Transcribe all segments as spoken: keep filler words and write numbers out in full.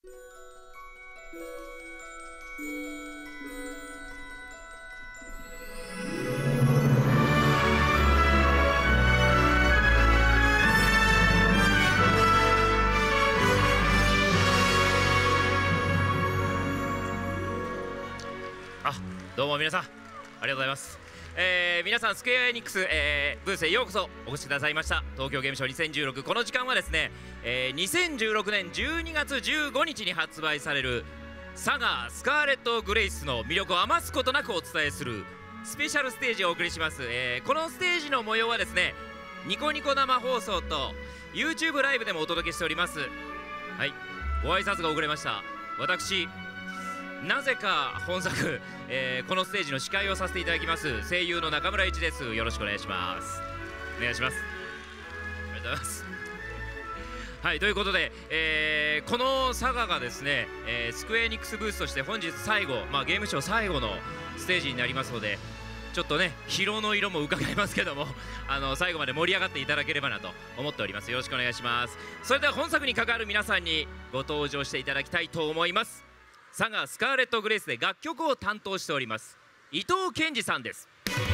あ、どうも皆さんありがとうございます。えー、皆さんスクエアエニックス、えー、ブースへようこそお越しくださいました。東京ゲームショウにせんじゅうろく、この時間はですね、えー、にせんじゅうろくねんじゅうにがつじゅうごにちに発売されるサガスカーレット・グレイスの魅力を余すことなくお伝えするスペシャルステージをお送りします。えー、このステージの模様はですね、ニコニコ生放送と YouTube ライブでもお届けしております。はい、ご挨拶が遅れました。私なぜか本作、えー、このステージの司会をさせていただきます声優の中村一です。よろしくお願いします。お願いします。ありがとうございます。はい、ということで、えー、このサガがですね、えー、スクエアエニックスブースとして本日最後、まあ、ゲームショー最後のステージになりますので、ちょっとね疲労の色も伺いますけども、あの最後まで盛り上がっていただければなと思っております。よろしくお願いします。それでは本作に関わる皆さんにご登場していただきたいと思います。サガスカーレット・グレイスで楽曲を担当しております伊藤健二さんです。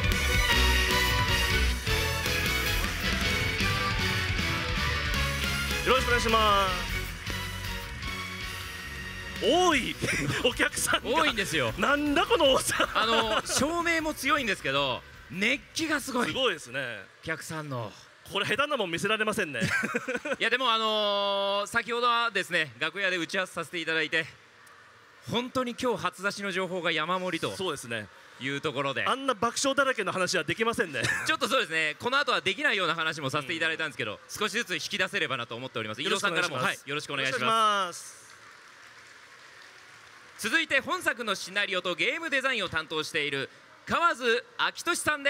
よろしくお願いします。多いお客さんが多いんですよ。 なんだこのおっさん。 あの照明も強いんですけど熱気がすごい。 すごいですね。 お客さんのこれ下手なもん見せられませんね。 いやでもあのー、先ほどはですね楽屋で打ち合わせさせていただいて、本当に今日初出しの情報が山盛りとそうですねいうところで、 あんな爆笑だらけの話はできませんね。 ちょっとそうですね、この後はできないような話もさせていただいたんですけど、うん、少しずつ引き出せればなと思っております。伊藤さんからも、はい、よろしくお願いします。続いて本作のシナリオとゲームデザインを担当している河津昭俊さんです。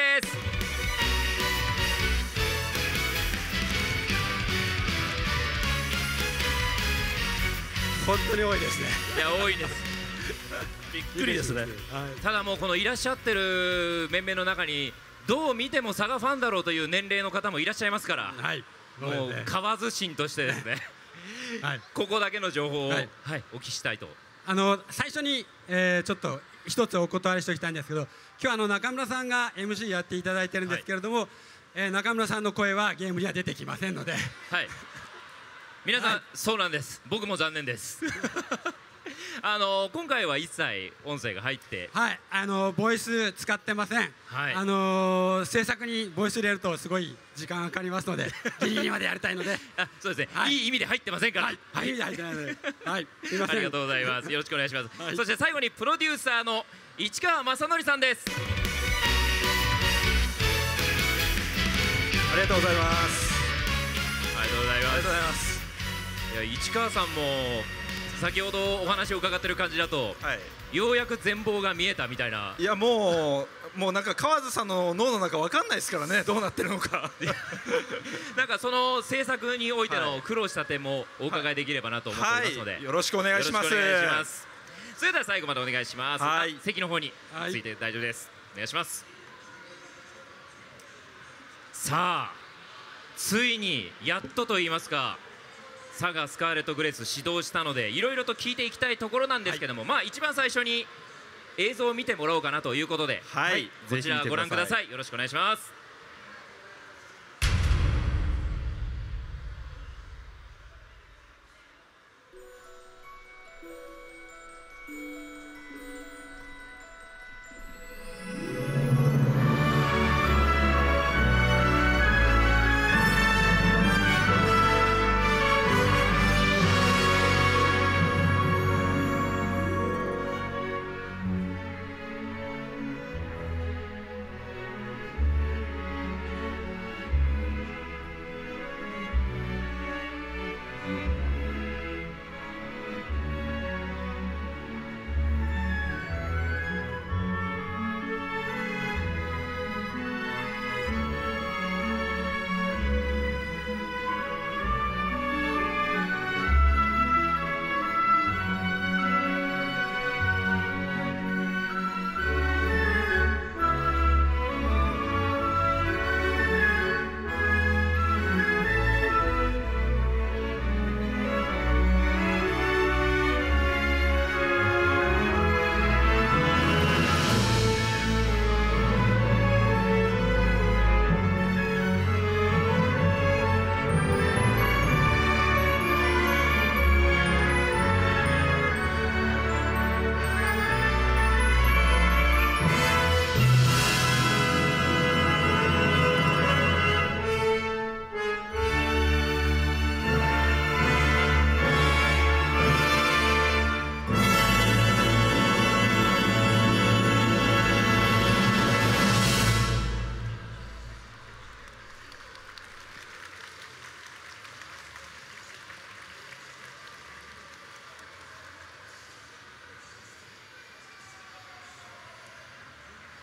本当に多いですね。 いや多いです。 びっくりですね。はい、 ただもうこのいらっしゃってる面々の中にどう見てもサガファンだろうという年齢の方もいらっしゃいますから、はい、もう河津神としてですね、はい、ここだけの情報を、はいはい、お聞きしたいと。 あの最初に、えー、ちょっと一つお断りしておきたいんですけど、今日あの中村さんが エムシー やっていただいてるんですけれども、はい、えー、中村さんの声はゲームには出てきませんので、 はい皆さん、はい、そうなんです。僕も残念です。あの今回は一切音声が入って、 はい、あのボイス使ってません。はい、あの制作にボイス入れるとすごい時間かかりますので、ギリギリまでやりたいので、 あ、そうですね、はい、いい意味で入ってませんから、 はい、はい、いい意味で入ってないので、はい、すみません。 ありがとうございます。よろしくお願いします。 はい、 そして最後にプロデューサーの市川正則さんです。 ありがとうございます。 ありがとうございます。 ありがとうございます。 いや市川さんも先ほどお話を伺ってる感じだと、はい、ようやく全貌が見えたみたいな。 いやもうもうなんか河津さんの脳の中わかんないですからね、どうなってるのか。 なんかその制作においての苦労した点もお伺いできればなと思っておりますので、はいはい、 よろしくお願いします。 よろしくお願いします。それでは最後までお願いします。 はい、 席の方について大丈夫です。お願いします。さあついにやっとと言いますか、サガスカーレット・グレイス始動したのでいろいろと聞いていきたいところなんですけども、はい、まあ一番最初に映像を見てもらおうかなということで、 はい、はい、 こちらご覧ください。よろしくお願いします。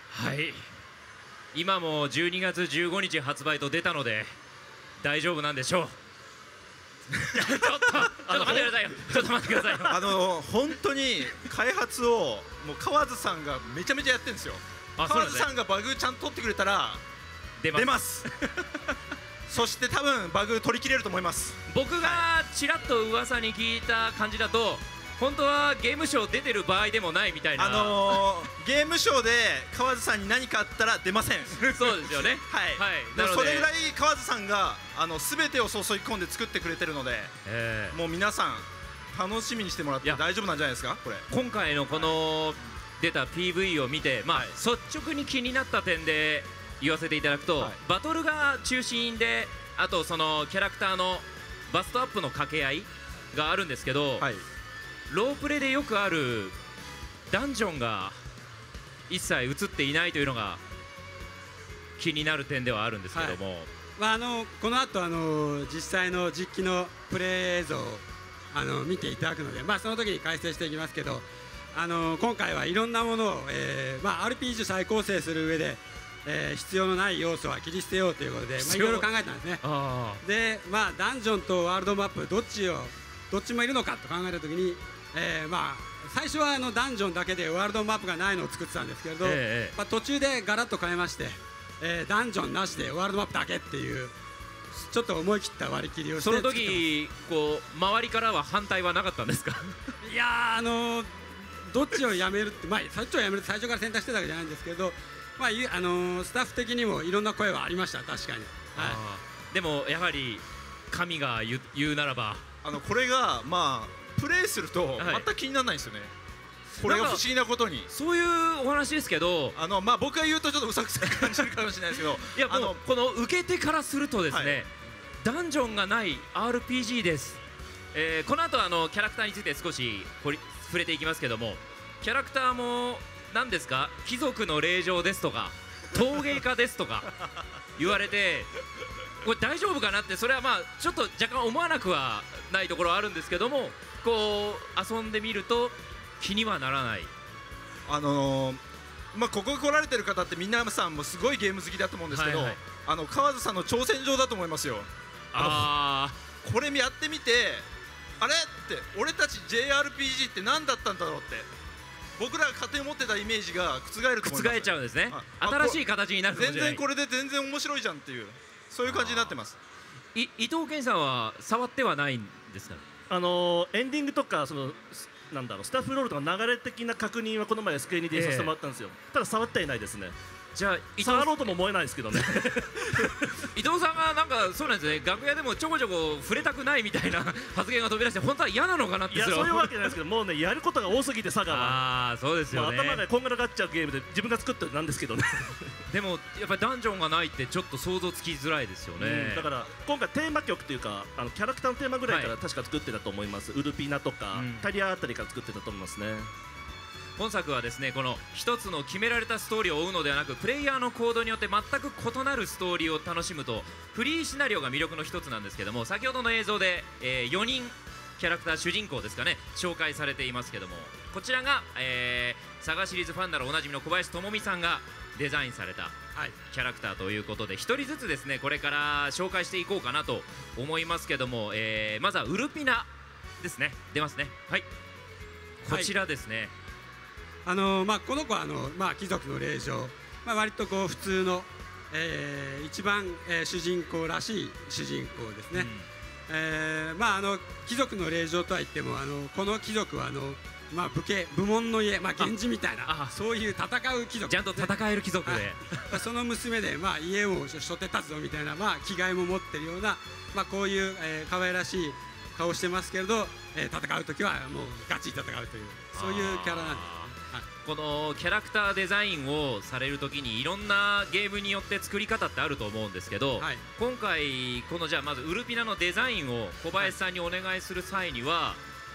はい、今もじゅうにがつじゅうごにち発売と出たので大丈夫なんでしょう。ちょっとちょっと待ってくださいよ。ちょっと待ってくださいよ。 あの本当に開発をもう河津さんがめちゃめちゃやってるんですよ。河津さんがバグちゃんと取ってくれたら出ます。そして多分バグ取り切れると思います。 僕がちらっと噂に聞いた感じだと、本当はゲームショー出てる場合でもないみたいな。 あのー、ゲームショーで河津さんに何かあったら出ません。 そうですよね。 はい、はい、でもそれぐらい河津さんがあの全てを注ぎ込んで作ってくれてるので、えー、もう皆さん楽しみにしてもらって大丈夫なんじゃないですか。これ今回のこの出た ピーブイ を見て、まあ、はい、率直に気になった点で言わせていただくと、はい、バトルが中心で、あとそのキャラクターのバストアップの掛け合いがあるんですけど、はい、ロープレでよくあるダンジョンが一切映っていないというのが気になる点ではあるんですけども、はい、 まあ、あのこの後あの実際の実機のプレイ映像をあの見ていただくので、まあ、その時に解説していきますけど、あの今回はいろんなものを、えーまあ、アールピージー 再構成する上で、えー、必要のない要素は切り捨てようということで、まあ、いろいろ考えたんですね。で、まあ、ダンジョンとワールドマップどっちをどっちもいるのかと考えた時に、えーまあ、最初はあのダンジョンだけでワールドマップがないのを作ってたんですけれど、えーまあ、途中でガラッと変えまして、えー、ダンジョンなしでワールドマップだけっていうちょっと思い切った割り切りをして、 その時こう周りからは反対はなかったんですか？ いやー、あのー、どっちをやめるって、まあ、そっちをやめるって最初から選択してたわけじゃないんですけど、まああのー、スタッフ的にもいろんな声はありました。確かに、はい、 でもやはり神が 言, 言うならばあのこれがまあプレイすると全く気にならないんですよね、はい、これが不思議なことに。 そういうお話ですけど、 あの、まあ、僕が言うとちょっとうさくさく感じるかもしれないですけどいや、あのこの受け手からするとですね、はい、ダンジョンがない アールピージー です、えー、この後あのキャラクターについて少し掘り触れていきますけども、キャラクターも何ですか、貴族の令嬢ですとか陶芸家ですとか言われて、これ大丈夫かなって、それはまあちょっと若干思わなくはないところはあるんですけども、こう遊んでみると気にはならない。 あのー、まあここ来られてる方って皆さんもすごいゲーム好きだと思うんですけど、はいはい、あの河津さんの挑戦状だと思いますよ。ああ、これやってみて、あれって俺たち ジェイアールピージー って何だったんだろうって僕らが勝手に持ってたイメージが覆ると思います。 覆っちゃうんですね。新しい形になるかもしれない。 全然これで全然面白いじゃんっていう、そういう感じになってます。 い伊藤健さんは触ってはないんですか？ あのー、エンディングとかそのなんだろう、スタッフロールとか流れ的な確認はこの前 エスケーに でさせてもらったんですよ、えー、ただ触ってはいないですね。 じゃあ触ろうとも思えないですけどね伊藤さんがなんかそうなんですね、楽屋でもちょこちょこ触れたくないみたいな発言が飛び出して、本当は嫌なのかなって。 いや、そういうわけじゃないですけど、もうね、やることが多すぎて佐賀は、 ああそうですよね、 まあ、頭がこんがらがっちゃうゲームで自分が作ってなんですけどねでもやっぱりダンジョンがないってちょっと想像つきづらいですよね、うん、 だから今回テーマ曲というかあのキャラクターのテーマぐらいから確か作ってたと思います、はい、ウルピナとか、うん、タリアあたりから作ってたと思いますね。 本作はですね、この一つの決められたストーリーを追うのではなく、プレイヤーの行動によって全く異なるストーリーを楽しむと、フリーシナリオが魅力の一つなんですけども、先ほどの映像で、えー、よにんキャラクター主人公ですかね、紹介されていますけども、こちらが、えー、サガシリーズファンならおなじみの小林智美さんがデザインされたキャラクターということで、ひとりずつですねこれから紹介していこうかなと思いますけども、えー、まずはウルピナですね。出ますね。はい、こちらですね、はい、 あのーまあ、この子はあの、まあ、貴族の令嬢、まあ、割とこう普通の、えー、一番、えー、主人公らしい主人公ですね、うん、えーまあ、あの貴族の令嬢とは言ってもあのこの貴族はあの、まあ、武家部門の家、まあ、源氏みたいなそういう戦う貴族、ね、 ちゃんと戦える貴族で、 はい、その娘で、まあ、家を背負って立つぞみたいな、まあ、気概も持ってるような、まあ、こういう、えー、可愛らしい顔してますけれど、えー、戦うときはもうガチ戦うというそういうキャラなんです。 このキャラクターデザインをされるときにいろんなゲームによって作り方ってあると思うんですけど、はい、今回このじゃあまずウルピナのデザインを小林さんにお願いする際には、はい、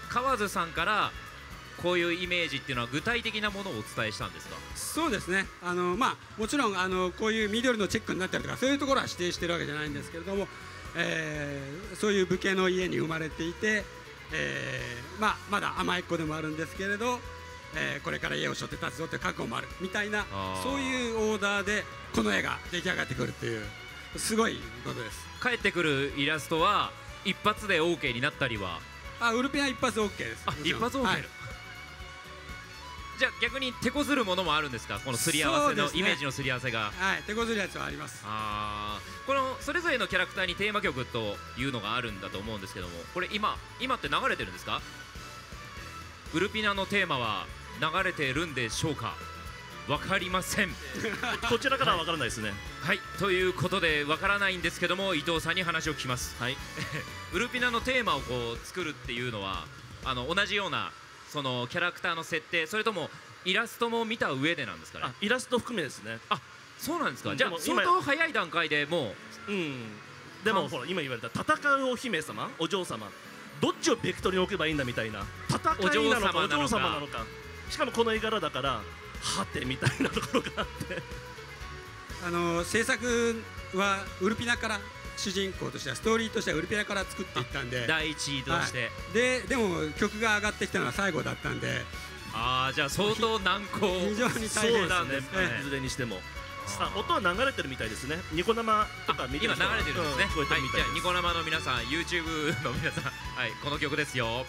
河津さんからこういうイメージっていうのは具体的なものをお伝えしたんですか？ そうですね、あの、まあ、もちろんあのこういう緑のチェックになったりとかそういうところは指定してるわけじゃないんですけれども、えー、そういう武家の家に生まれていて、えーまあ、まだ甘い子でもあるんですけれど、 えーこれから家を背負って立つぞという覚悟もあるみたいな、 あーそういうオーダーでこの絵が出来上がってくるっていうすごいことです。 帰ってくるイラストは一発で OK になったりは、 あ、ウルピナ一発 OK です。 あ、 もちろん一発 OK、 はいじゃあ逆に手こずるものもあるんですか、このすり合わせの、 そうですねイメージのすり合わせが。 はい、手こずるやつはあります。 あー、このそれぞれのキャラクターにテーマ曲というのがあるんだと思うんですけども、これ今今って流れてるんですか？ウルピナのテーマは流れてるんでしょうか？わかりません。 こちらからは分からないですね。 はい、ということでわからないんですけども、伊藤さんに話を聞きます。 はい、 ウルピナのテーマをこう作るっていうのは、あの同じようなそのキャラクターの設定、それともイラストも見た上でなんですかね。 あ、イラスト含めですね。 あ、そうなんですか。 うんじゃあでも今相当早い段階でもう、 うん。でもほら今言われた戦うお姫様、お嬢様、どっちをベクトルに置けばいいんだみたいな、戦いなのかお嬢様なのか、しかもこの絵柄だからはてみたいなところがあって、 あの制作はウルピナから主人公としてはストーリーとしてはウルピナから作っていったんで、 第一位として、 はい、ででも曲が上がってきたのは最後だったんで、 ああ、じゃあ相当難航。 非常に大変そうなんですね。 ねいずれにしても。 あーあ、音は流れてるみたいですね。ニコ生とか見て今る人は流れてるんですね。 うん聞こえてはい、じゃあるみたいです。 ニコ生の皆さん、YouTube の皆さん、はい、この曲ですよ。はい、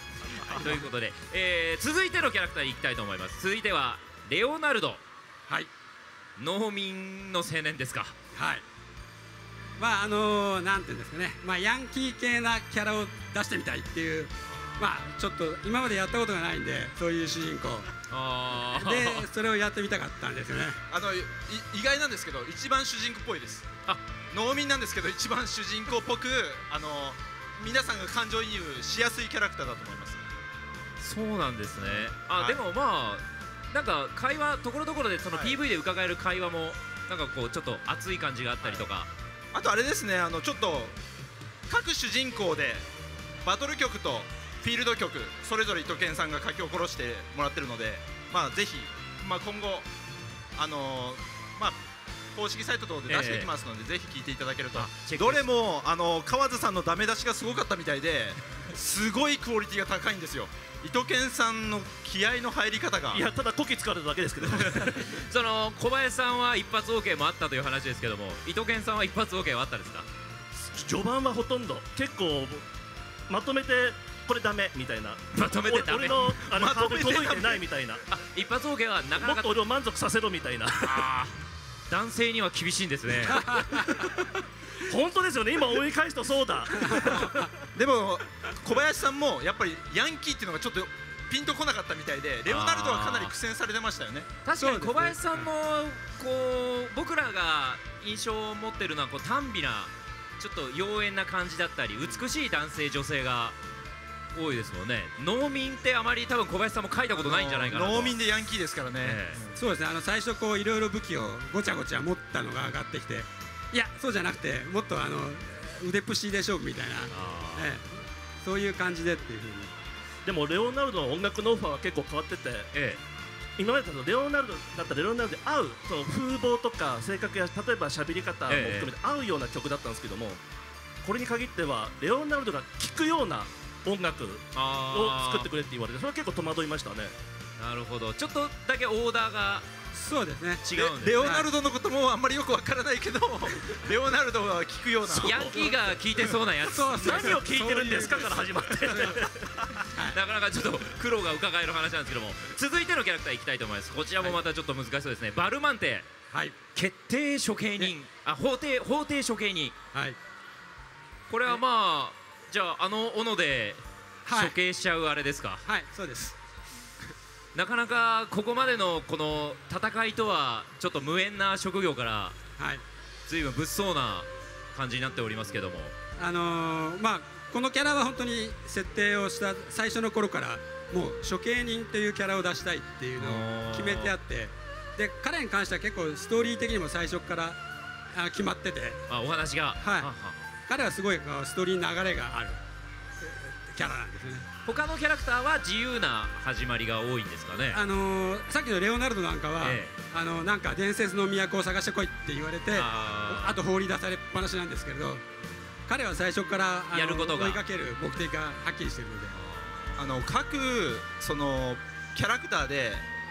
ということで、えー続いてのキャラクターに行きたいと思います。続いてはレオナルド。 はい農民の青年ですか。 はいまああのなんていうんですかね、まあヤンキー系なキャラを出してみたいっていう、まあちょっと今までやったことがないんで、そういう主人公あーでそれをやってみたかったんですよね。 あのい意外なんですけど一番主人公っぽいです。 あ、 農民なんですけど一番主人公っぽく、あの皆さんが感情移入しやすいキャラクターだと思います。 そうなんですね。あ、 はいでもまあなんか会話ところどころでそのはいピーブイ で伺える会話もなんかこうちょっと熱い感じがあったりとか、 あとあれですね、あのちょっと各主人公でバトル曲とフィールド曲それぞれ伊藤健さんが書き起こしてもらってるので、まあぜひ、まあ、今後あのーまあ公式サイト等で出していきますので、ぜひ聞いていただけると。 あチェックどれもあの川津さんのダメ出しがすごかったみたいで、すごいクオリティが高いんですよ。伊藤健さんの気合の入り方が。 いや、ただこき使われただけですけど。 その小林さんは一発 OK もあったという話ですけども、伊藤健さんは一発 OK はあったんですか？ 序盤はほとんど結構まとめてこれダメみたいな、 まとめてダメ。 俺のあのまハードとめてダメル届いてないみたいな、 あ、一発 OK はなかなかもっと俺を満足させろみたいな。 あー男性には厳しいんですね。 本当ですよね、今思い返すとそうだ。 でも小林さんもやっぱりヤンキーっていうのがちょっとピンとこなかったみたいで、レオナルドはかなり苦戦されてましたよね。 確かに小林さんそうもこう僕らが印象を持ってるのはこう短美なちょっと妖艶な感じだったり美しい男性女性が多いですもんね。農民ってあまり多分小林さんも書いたことないんじゃないかなと。 農民でヤンキーですからね、 えそうですね、あの最初こういろいろ武器をごちゃごちゃ持ったのが上がってきて、いやそうじゃなくてもっとあの腕っぷしで勝負みたいな、 あええそういう感じでっていうふうに。 でもレオナルドの音楽ノウハウは結構変わってて、 ーえ今までだとレオナルドだったらレオナルドで合うその風貌とか性格や例えば喋り方も含めて合うような曲だったんですけども、これに限ってはレオナルドが聴くような音楽をあー作ってくれって言われて、それは結構戸惑いましたね。 なるほど。ちょっとだけオーダーがそうですね、 違うんですね。 レオナルドのこともあんまりよくわからないけどレオナルドが聞くようなヤンキーが聞いてそうなやつ。 そうそう何を聴いてるんですかから始まってなかなかちょっと苦労が伺える話なんですけども、続いてのキャラクターいきたいと思います。こちらもまたちょっと難しそうですね。バルマンテはい決定処刑人、あ、法廷法廷処刑人。 はいこれはまあじゃああの斧ではい処刑しちゃうあれですか。 はいそうです。 なかなかここまでのこの戦いとはちょっと無縁な職業からはい随分物騒な感じになっておりますけども、 あのーまあこのキャラは本当に設定をした最初の頃からもう処刑人というキャラを出したいっていうのを決めてあって、で彼に関しては結構ストーリー的にも最初からあ決まってて、 あ、お話が、 はいはは彼はすごいこうストーリーに流れがあるえーキャラなんですね。 他のキャラクターは自由な始まりが多いんですかね。 あのーさっきのレオナルドなんかは、 ええあのなんか伝説の都を探してこいって言われて、 あーあと放り出されっぱなしなんですけれど、彼は最初からあのやることが追いかける目的がはっきりしてるので、 あの各そのキャラクターで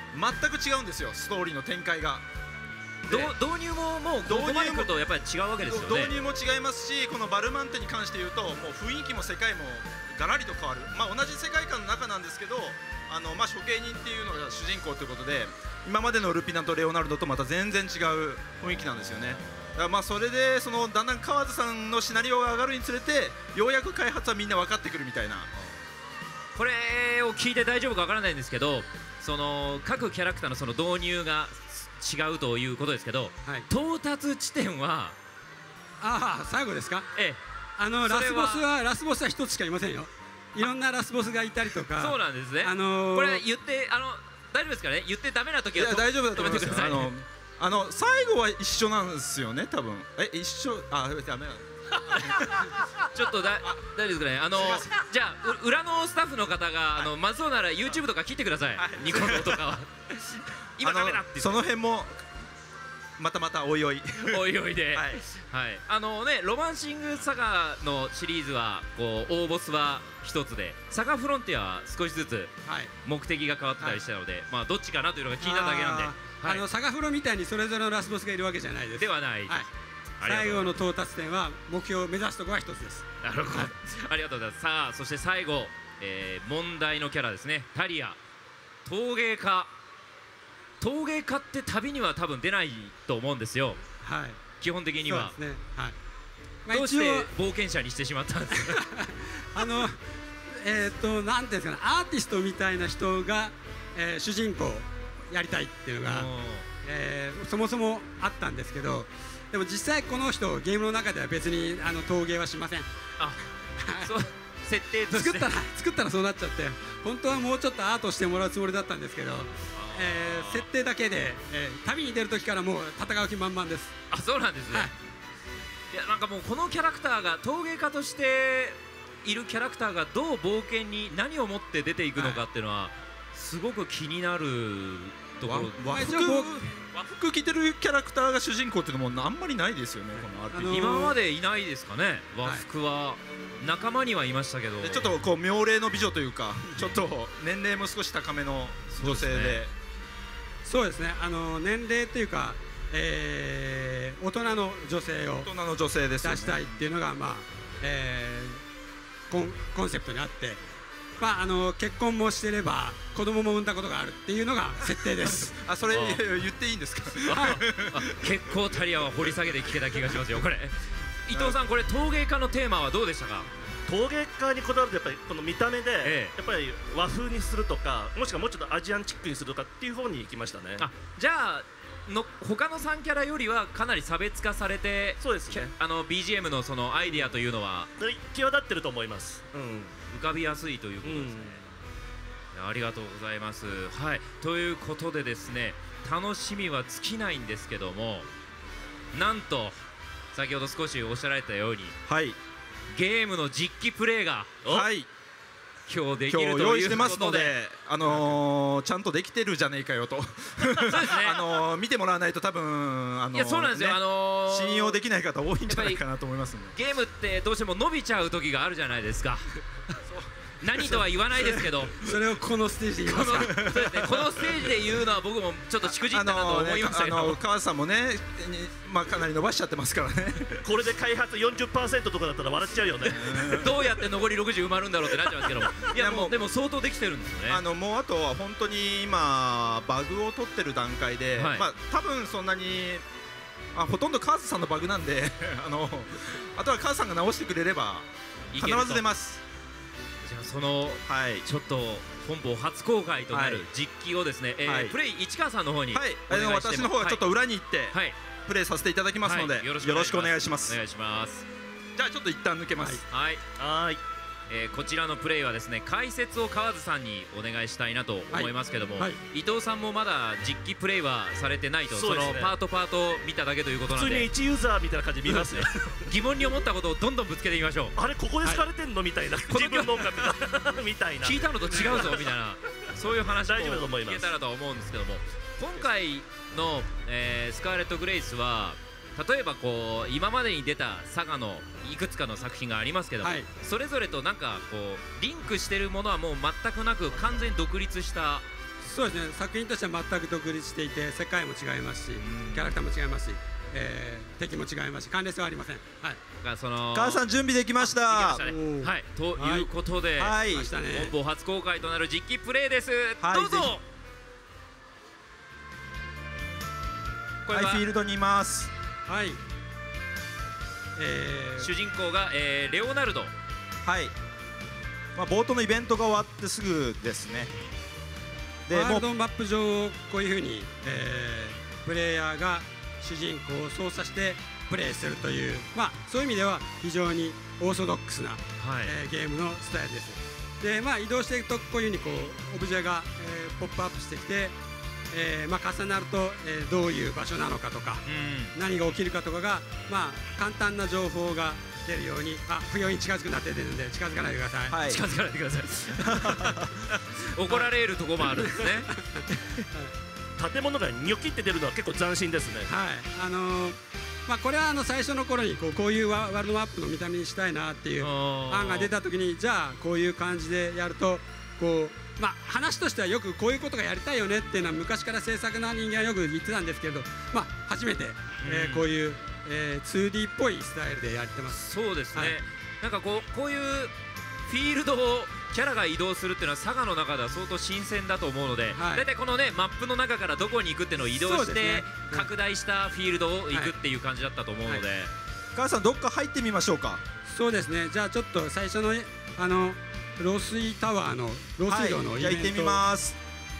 全く違うんですよ、ストーリーの展開が。 ど導入ももうここまで来るとやっぱり違うわけですよね。 導入も違いますし、このバルマンテに関して言うともう雰囲気も世界もガラリと変わる、まあ、同じ世界観の中なんですけど、あの、まあ、処刑人っていうのが主人公ということで、今までのルピナとレオナルドとまた全然違う雰囲気なんですよね。だからまあそれでそのだんだん川津さんのシナリオが上がるにつれてようやく開発はみんな分かってくるみたいな。 これを聞いて大丈夫かわからないんですけど、その各キャラクターのその導入が違うということですけど、 はい、 到達地点はああ最後ですか。 ええ、 あのラスボスはラスボスは一つしかいませんよ。いろんなラスボスがいたりとか。 そうなんですね。 あのー、 これ言ってあの大丈夫ですかね。言ってダメな時は。 いや大丈夫だと思いますよ。 止めてください。 あのあの最後は一緒なんですよね多分。え一緒あダメなの。 ちょっとだ大丈夫ですかね。あのじゃあ裏のスタッフの方があのまずそうなら YouTube とか切ってください。ニコ動とかは。今ダメだってその辺もまたまたおいおいおいおいで、 はい、 はい、あのねロマンシングサガのシリーズはこう大ボスは一つで、サガフロンティアは少しずつ目的が変わってたりしたので、はい、まあどっちかなというのが聞いただけなんで、 あ、はい、あのサガフロみたいにそれぞれのラスボスがいるわけじゃないです。 ではない、 はい、最後の到達点は目標を目指すところは一つです。 なるほど、はい、ありがとうございます。さあそして最後、えー、問題のキャラですね。タリア陶芸家陶芸家って旅には多分出ないと思うんですよ、 はい、 基本的には。 そうですね、はい。まあ、 どうして冒険者にしてしまったんですか。 あのえっとなんていうんですかね、アーティストみたいな人が、えー、主人公やりたいっていうのが、えー、そもそもあったんですけど、でも実際この人ゲームの中では別にあの陶芸はしません。 あ、そう設定として作ったら作ったらそうなっちゃって、本当はもうちょっとアートしてもらうつもりだったんですけど、えー、設定だけで、えー、旅に出る時からもう戦う気満々です。 あ、そうなんですね、はい、いやなんかもうこのキャラクターが陶芸家としているキャラクターがどう冒険に何を持って出ていくのかっていうのはすごく気になるところ。 和服和服着てるキャラクターが主人公っていうのもあんまりないですよね、この アールピージー。 今までいないですかね、和服は。仲間にはいましたけど、 ちょっとこう妙齢の美女というかちょっと年齢も少し高めの女性で。 そうですね、あの年齢というか、えー、大人の女性を大人の女性ですよね、 出したいっていうのが、まあえー、コン、コンセプトにあって、まあ、あの結婚もしてれば子供も産んだことがあるっていうのが設定です。 あ、それ言っていいんですか。 結構タリアは掘り下げて聞けた気がしますよこれ。伊藤さん、これ陶芸家のテーマはどうでしたか。 陶芸家にこだわるとやっぱりこの見た目で、 ええ、 やっぱり和風にするとか、もしくはもうちょっとアジアンチックにするとかっていう方に行きましたね。 あ、じゃあの他のさんキャラよりはかなり差別化されて、 そうですね、 あの ビージーエム のそのアイディアというのは際立ってると思います、うん、 浮かびやすいということですね、うん、ありがとうございます。はい、ということでですね、楽しみは尽きないんですけども、なんと先ほど少しおっしゃられたように、 はい、 ゲームの実機プレイが、 はい、 今日できるということで、 今日用意してますので、あのー、ちゃんとできてるじゃねえかよとそうですね、 あのー、見てもらわないと多分、あのー、 いやそうなんですよ、ね、あのー、 信用できない方多いんじゃないかなと思いますんで。 ゲームってどうしても伸びちゃう時があるじゃないですか。何とは言わないですけど、 それをこのステージで言いますか。 そうですね、このステージで言うのは僕もちょっとしくじったなと思いましたけど、 あのー、川瀬さんもね、まあ、かなり伸ばしちゃってますからね。 これで開発 よんじゅっパーセント とかだったら笑っちゃうよね。 どうやって残りろくじゅう埋まるんだろうってなっちゃいますけども、いやもうでも相当できてるんですよね。 あのもうあとは本当に今バグを取ってる段階で、はい、まあ多分そんなにあほとんど川瀬さんのバグなんであのあとは川瀬さんが直してくれれば必ず出ます。 じゃあその、はい、ちょっと本邦初公開となる実機をですね、はい、えーはい、プレイ市川さんの方に、はい、 あの私の方はちょっと裏に行って、はい、プレイさせていただきますので、はい、よろしくお願いします。 お願いします。 じゃあちょっと一旦抜けます。 はい、はい、えー、こちらのプレイはですね、解説を川津さんにお願いしたいなと思いますけども、はいはい、伊藤さんもまだ実機プレイはされてないと、 そ, ね、そのパートパートを見ただけということなので、 普通に一ユーザーみたいな感じで見ますね。 疑問に思ったことをどんどんぶつけていきましょう。 あれここで好かれてんの、はい、みたいな、自分の音楽みたいな、 聞いたのと違うぞみたいなそういう話も聞けたらと思うんですけども、今回の、えー、スカーレット・グレイスは例えばこう今までに出たサガのいくつかの作品がありますけども、はい、それぞれとなんかこうリンクしてるものはもう全くなく完全に独立したそうですね、作品としては全く独立していて世界も違いますしキャラクターも違いますし、えー、敵も違いますし関連性はありません。はい、 がその母さん準備できました。 できましたね。はい、ということで、 はい、 ましたね。 本邦初公開となる実機プレイです。 はい、 どうぞ。これははい、フィールドにいます。 はい、えー、 主人公が、えー、レオナルド。 はい、まあ、冒頭のイベントが終わってすぐですね。でワールドもうマップ上をこういうふうに、えー、プレイヤーが主人公を操作してプレイするという、まあ、そういう意味では非常にオーソドックスな、 はい、 えー、ゲームのスタイルです。で、まあ、移動していくとこういうふうにこうオブジェが、えー、ポップアップしてきて、えーまあ、重なると、えー、どういう場所なのかとか、 うん、 何が起きるかとかが、まあ、簡単な情報が出るように、あ、不要に近づくなって出るんで近づかないでください。 はい、 近づかないでください。怒られるとこもあるんですね。 建物がニョキって出るのは結構斬新ですね。 はい、あのーまあ、これはあの最初の頃にこうこういうワワールドマップの見た目にしたいなっていう案が出た時に、じゃあこういう感じでやるとこう、まあ、話としてはよくこういうことがやりたいよねっていうのは昔から制作な人間はよく言ってたんですけれど、まあ、初めて、えー、こういう、えー、ツーディー っぽいスタイルでやってます。 そうですね、 はい、 なんかこうこういうフィールドをキャラが移動するっていうのはサガの中では相当新鮮だと思うので、 はい、 だいたいこのねマップの中からどこに行くっていうのを移動して、ね、拡大したフィールドを行くっていう感じだったと思うので、はい、 母さんどっか入ってみましょうか。 そうですね、じゃあちょっと最初のあの漏水タワーの漏水道のイベント、 はい、じゃあ行ってみます。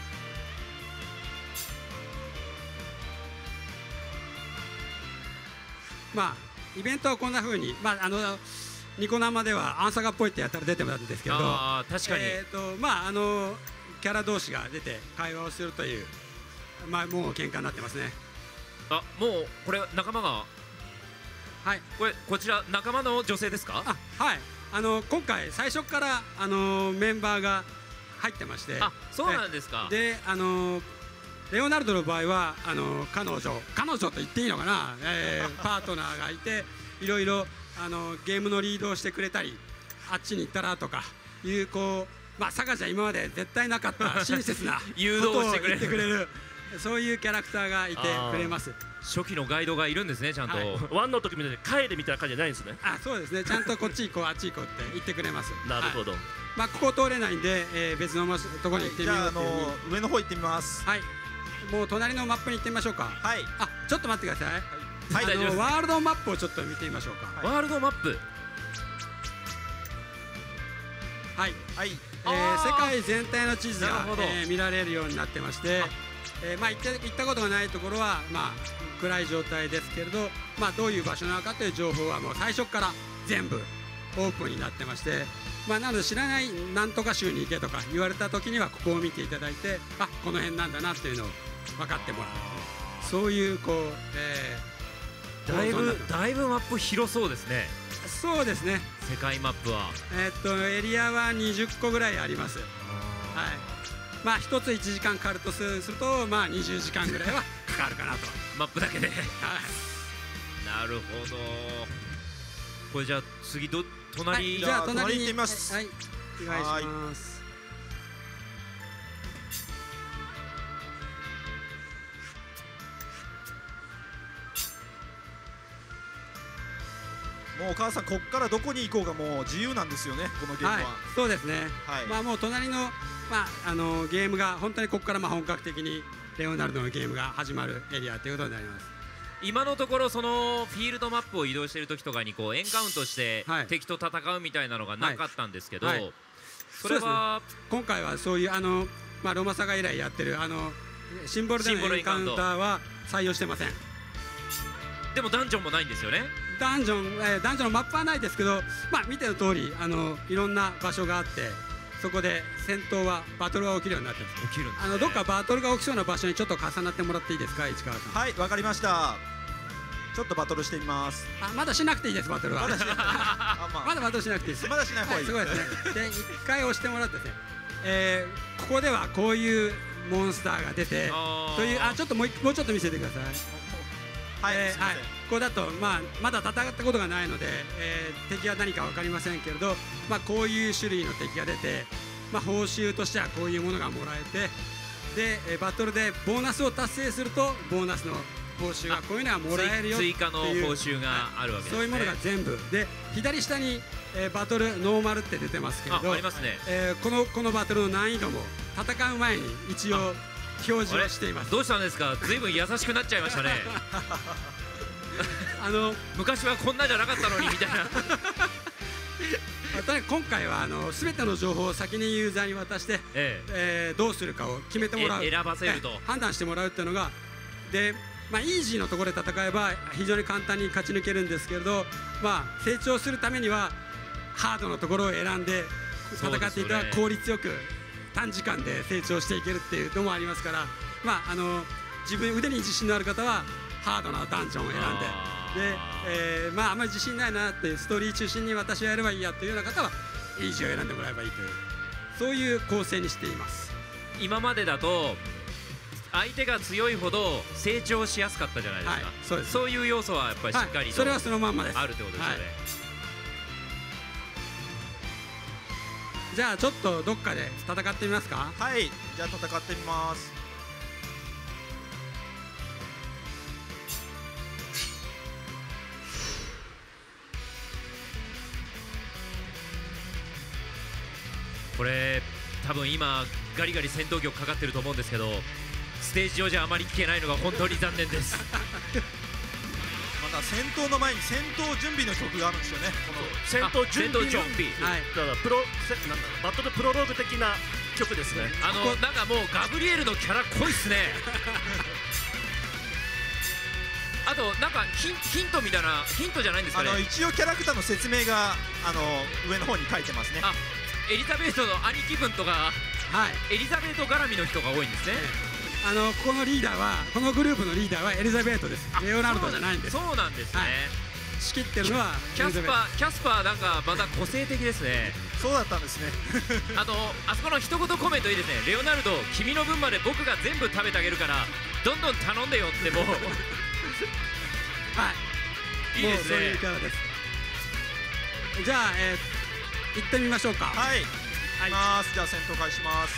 まあイベントはこんな風に、まああのニコ生ではアンサガっぽいってやったら出てもらうんですけど、 あー確かに、 えーとまああのキャラ同士が出て会話をするという、まあもう喧嘩になってますね。 あ、もうこれ仲間が、 はい、 これこちら仲間の女性ですか？ あ、はい、あの今回最初からあのメンバーが入ってまして、 あ、そうなんですか。 で、あのレオナルドの場合はあの彼女彼女と言っていいのかな、えー、パートナーがいていろいろあのゲームのリードをしてくれたり、あっちに行ったらとかいうこう、まあサガじゃ今まで絶対なかった親切な誘ことを導してくれる言ってくれるそういうキャラクターがいてくれます。 初期のガイドがいるんですね、ちゃんと、はい、 ワンの時みたいに帰れみたいな感じじゃないんですね。 あ、そうですね、ちゃんとこっち行こうあっち行こうって言ってくれます。 なるほど、 はい、まあここ通れないんで、えー、別のところに行ってみようじゃあ、あっていうのー、上の方行ってみます。 はい、もう隣のマップに行ってみましょうか。 はい、 あ、ちょっと待ってください。 はい、 あ大丈夫です。 のワールドマップをちょっと見てみましょうか。 ワールドマップ、 はい、 はい、 えー、世界全体の地図が、 なるほど、 えー、見られるようになってまして、えーまあ、行って行ったことがないところは、まあ、暗い状態ですけれど、まあ、どういう場所なのかという情報はもう最初から全部オープンになってまして、まあ、なので知らないなんとか州に行けとか言われた時にはここを見ていただいて、あ、この辺なんだなっていうのを分かってもらう、そういうこう、えー、 だいぶだいぶマップ広そうですね。 そうですね、 世界マップはえー、っとエリアはにじゅっこぐらいあります。はい、まあひとついちじかんかかるとすると、まあにじゅうじかんぐらいはかかるかなと。 マップだけで、はい、 なるほど。これじゃあ次ど隣、 はい、じゃあ隣に行ってみます。 はい、お願いします。 もうお母さんこっからどこに行こうがもう自由なんですよね、このゲームは。 はい、そうですね、 はい、 まあもう隣の、まあ、あのゲームが本当にここからまあ本格的にレオナルドのゲームが始まるエリアということになります。 今のところそのフィールドマップを移動している時とかにこうエンカウントして敵と戦うみたいなのがなかったんですけど、はいはい、それは、 ね、今回はそういうあの、まあ、ロマサガ以来やってるあのシンボルでのエンカウンターは採用してません。 でもダンジョンもないんですよね。 ダンジョン、えー、ダンジョンのマップはないですけど、まあ、見ての通りあのいろんな場所があって、そこで戦闘はバトルが起きるようになってるんです。 起きるんですね。 あのどっかバトルが起きそうな場所にちょっと重なってもらっていいですか、市川さん。 はい、わかりました。ちょっとバトルしてみます。 あ、まだしなくていいです、バトルは。 まだしなあ、まあ、まだバトルしなくていいです。 まだしない方がいい。 はい、すごいですね。で、一回押してもらってですね、えー、ここではこういうモンスターが出てという、あ、ちょっともうもうちょっと見せてください。 はい、 えー、はい、ここだと、まあ、まだ戦ったことがないので、えー、敵は何か分かりませんけれど、まあ、こういう種類の敵が出て、まあ、報酬としてはこういうものがもらえて、 でえーバトルでボーナスを達成するとボーナスの報酬がこういうのがもらえるよっていう追加の報酬があるわけですね。 そういうものが全部で左下に、えーバトルノーマルって出てますけれど、 あありますね。 えーこのこのバトルの難易度も戦う前に一応表示をしています。 どうしたんですか。ずいぶん優しくなっちゃいましたね。 あの昔はこんなじゃなかったのにみたいな。 とにかく今回はあの全ての情報を先にユーザーに渡して、 ええーどうするかを決めてもらう、 え選ばせるとえー判断してもらうっていうのがで、まあ、イージーのところで戦えば非常に簡単に勝ち抜けるんですけれど、まあ、成長するためにはハードのところを選んで戦っていたらそうですよね効率よく短時間で成長していけるっていうのもありますから、まあ、あの自分腕に自信のある方はハードなダンジョンを選んであーで、えーまあ、あんまり自信ないなってストーリー中心に私はやればいいやというような方はイージーを選んでもらえばいいというそういう構成にしています。 今までだと相手が強いほど成長しやすかったじゃないですか。 はいそうですそういう要素はやっぱりしっかりとはい、それはそのまんまです。 あるってことですよね。 はいじゃあちょっとどっかで戦ってみますか。 はい、じゃあ戦ってみます。 これ多分今ガリガリ戦闘曲かかってると思うんですけど、ステージ上じゃあまり聞けないのが本当に残念です。 また戦闘の前に戦闘準備の曲があるんですよね。この戦闘準備のあ戦闘準備はいだからプロせなんだバトルプロローグ的な曲ですね。 あのなんかもうガブリエルのキャラ濃いっすね。あとなんかヒンヒントみたいなヒントじゃないんですかね。 あの一応キャラクターの説明があの上の方に書いてますね。 あエリザベートの兄貴分とかはいエリザベート絡みの人が多いんですね。 あのここのリーダーはこのグループのリーダーはエリザベートです。レオナルドじゃないんです。 そうなんですね。 はい仕切ってるのはキャスパーキャスパーなんかまた個性的ですね。 そうだったんですね。 あのあそこの一言コメントいいですね。レオナルド君の分まで僕が全部食べてあげるからどんどん頼んでよってもうはいいいですね。 もうそういうキャラです。じゃあ、えー行ってみましょうか。 はい、 はいいきます。じゃあ戦闘開始します。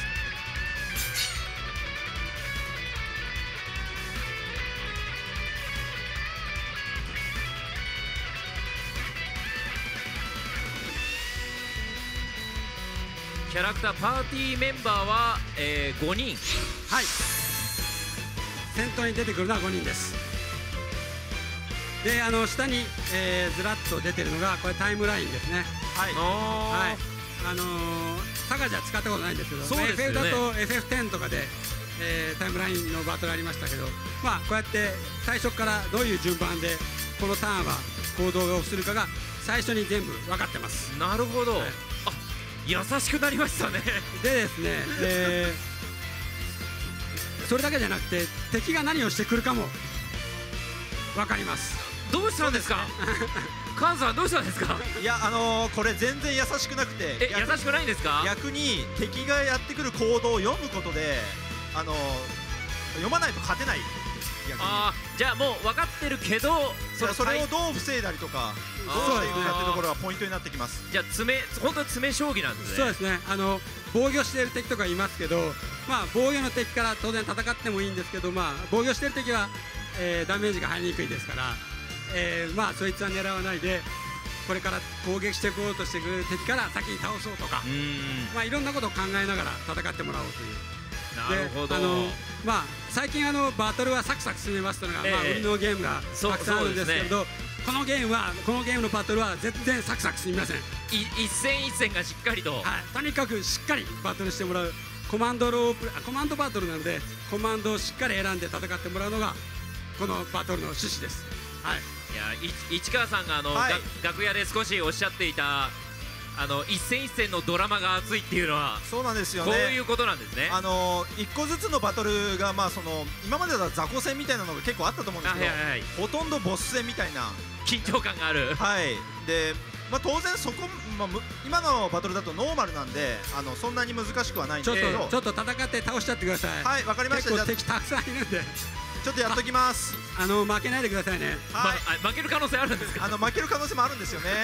キャラクターパーティーメンバーは、えー、ごにん。 はい先頭に出てくるのはごにんです。であの下に、えーずらっと出てるのがこれタイムラインですね。 はい。 はいはあのー、サガじゃ使ったことないんですけど、 そうですよねエフエフ だと エフエフテン とかで、えータイムラインのバトルありましたけど、まあこうやって最初からどういう順番でこのターンは行動をするかが最初に全部分かってます。 なるほど、 はいあ優しくなりましたね。 でですね、えーそれだけじゃなくて敵が何をしてくるかも分かります。 どうしたんですか。カンさんどうしたんですか。 いやあのーこれ全然優しくなくて、 え逆優しくないんですか。 逆に敵がやってくる行動を読むことで、あのー読まないと勝てない。逆にあーじゃあもう分かってるけどそれそれを対どう防いだりとかどうしていくかっていうところがポイントになってきます。 じゃあ詰め本当に詰め将棋なんですね。 そうですね、あの防御している敵とかいますけど、まあ、防御の敵から当然戦ってもいいんですけど、まあ、防御している敵は、えーダメージが入りにくいですから、えーまあ、そいつは狙わないでこれから攻撃していこうとしてくれる敵から先に倒そうとかう、ーんまあ、いろんなことを考えながら戦ってもらおうという。 なるほど。 であのまあ、最近あのバトルはサクサク進めますというのが、まあ、 ええ売りのゲームがそうたくさんあるんですけれど、このゲームはこのゲームのバトルは全然サクサク進みません。 い一戦一戦がしっかりと、 はい、とにかくしっかりバトルしてもらうコマンドロープあコマンドバトルなのでコマンドをしっかり選んで戦ってもらうのがこのバトルの趣旨です。はい、 いやい市川さんがあの、 はいが楽屋で少しおっしゃっていたあの一戦一戦のドラマが熱いっていうのはそうなんですよこうね。 いうことなんですね。 あのー、いっこずつのバトルが、まあ、その今までだと雑魚戦みたいなのが結構あったと思うんですけど、 はいはいはいほとんどボス戦みたいな、 緊張感がある。 はいでまあ、当然そこ、まあ、む今のバトルだとノーマルなんであのそんなに難しくはないんちょっですけど、 とちょっと戦って倒しちゃってください。 はいわかりまし結た。じゃ構敵たくさんいるんであちょっとやっときます。 あの負けないでくださいね。 はい、 まあ負ける可能性あるんですか。 あの負ける可能性もあるんですよね。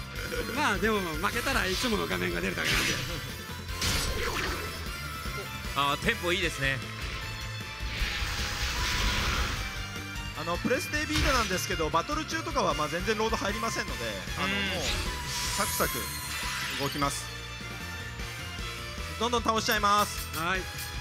まあでも負けたらいつもの画面が出るだけなんで。 あーテンポいいですね。 あのプレステビータなんですけど、バトル中とかはまあ全然ロード入りませんので、あのうんもうサクサク動きます。どんどん倒しちゃいます。 はい。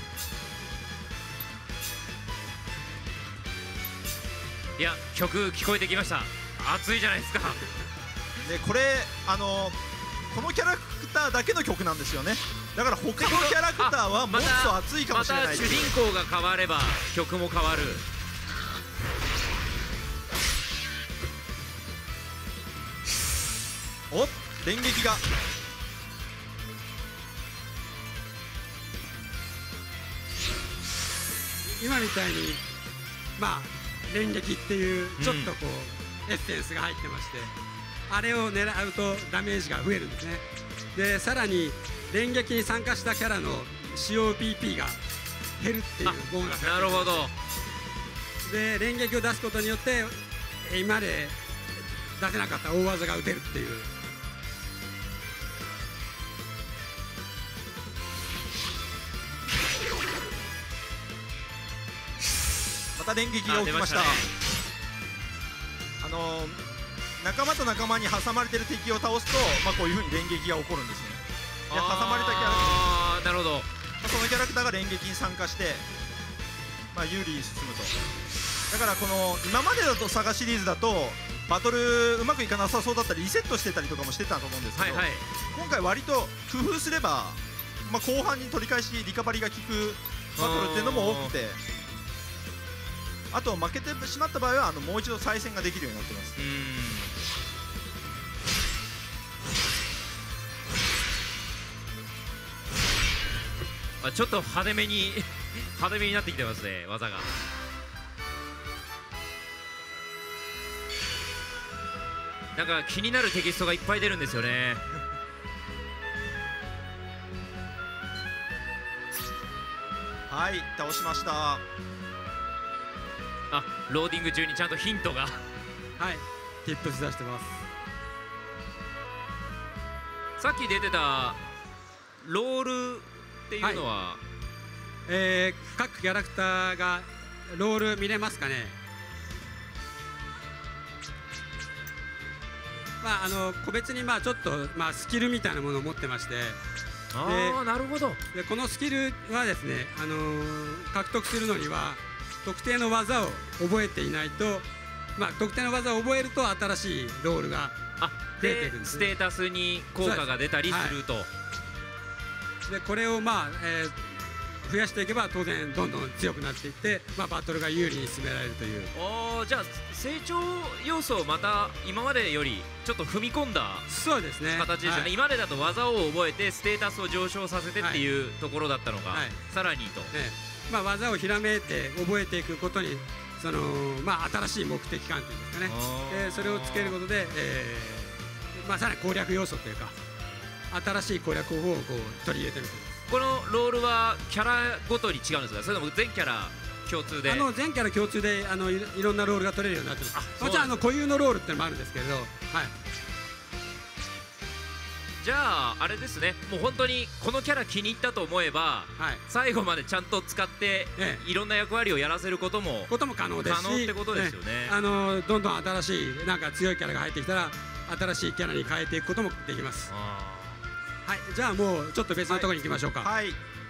いや曲聞こえてきました。熱いじゃないですか。 でこれあのこのキャラクターだけの曲なんですよね。だから他のキャラクターはもっと熱いかもしれないまた主です。 人公が変われば曲も変わる。 おっ電撃が今みたいにまあ連撃っていうちょっとこう、エッセンスが入ってまして、あれを狙うとダメージが増えるんですね。でさらに連撃に参加したキャラの使用 ピーピー が減るっていうボーナスがなるほど。 で連撃を出すことによってえ今まで出せなかった大技が打てるっていう。 また電撃が起きました。 あ出ましたねあの仲間と仲間に挟まれてる敵を倒すと、まあ、こういうふうに連撃が起こるんですね。で挟まれたキャラあーなるほど。 そのキャラクターが連撃に参加して、まあ、有利に進むと。だからこの今までだとサガシリーズだとバトルうまくいかなさそうだったりリセットしてたりとかもしてたと思うんですけど、 はいはい。 今回割と工夫すれば、まあ、後半に取り返しリカバリーが効くバトルっていうのも多くて、あと負けてしまった場合はあのもう一度再戦ができるようになってます。 うーん。あちょっと派手めに派手めになってきてますね技が。なんか気になるテキストがいっぱい出るんですよね。 はい倒しました。 あローディング中にちゃんとヒントがはい、ティップス出してます。 さっき出てたロールっていうのは、 えー、各キャラクターがロール見れますかね。まああの個別にまあちょっとまあスキルみたいなものを持ってまして、 ああなるほど。 でこのスキルはですね、あのー獲得するのには特定の技を覚えていないと、まあ特定の技を覚えると新しいロールがあ出てでくるんですね。 ステータスに効果が出たりすると。 でこれをまあ、えー増やしていけば当然どんどん強くなっていって、まあ、バトルが有利に進められるという。 ああじゃあ成長要素をまた今までよりちょっと踏み込んだそうですね形ですよね、 はい今までだと技を覚えてステータスを上昇させてっていうところだったのが、 はいさらにと、 ねまあ、技をひらめいて覚えていくことにその、まあ、新しい目的感というんですかね、 あーでそれをつけることで、えーまあ、さらに攻略要素というか新しい攻略方法をこう取り入れてると思います。 このロールはキャラごとに違うんですか、それとも全キャラ共通で。 あの全キャラ共通であのいいろんなロールが取れるようになってます。 そうもちろんあの固有のロールってのもあるんですけれど、はい、 じゃああれですね、もう本当にこのキャラ気に入ったと思えばはい、 最後までちゃんと使ってえいろんな役割をやらせることもことも可能ですし、 可能ってことですよねあのどんどん新しいなんか強いキャラが入ってきたら新しいキャラに変えていくこともできます。 あはい、じゃあもうちょっと別のところに行きましょうか。 はい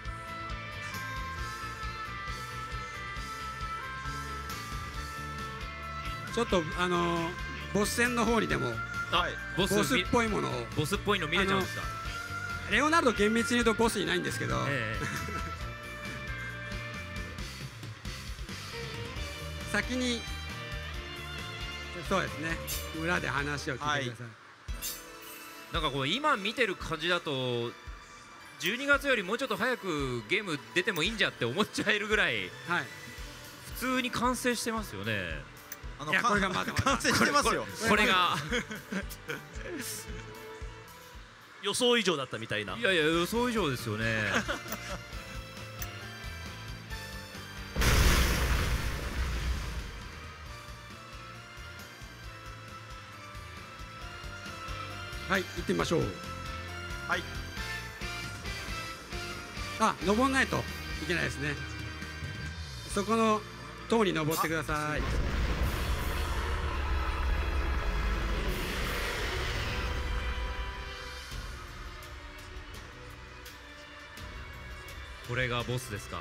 ちょっとあのーボス戦の方にでもーあ、 はいボスボスっぽいものを、 ボスっぽいの見れちゃうんですか。 レオナルド厳密に言うとボスいないんですけど、 え先にそうですね、裏で話を聞いてください。 えなんかこう今見てる感じだとじゅうにがつよりもうちょっと早くゲーム出てもいいんじゃって思っちゃえるぐらいはい、 普通に完成してますよね。 あのいやこれがまだまだ完成してますよ。 これが予想以上だったみたいな。 いやいや予想以上ですよね。 はい、行ってみましょう。 はいあ、登んないといけないですね。そこの塔に登ってください。 これがボスですか。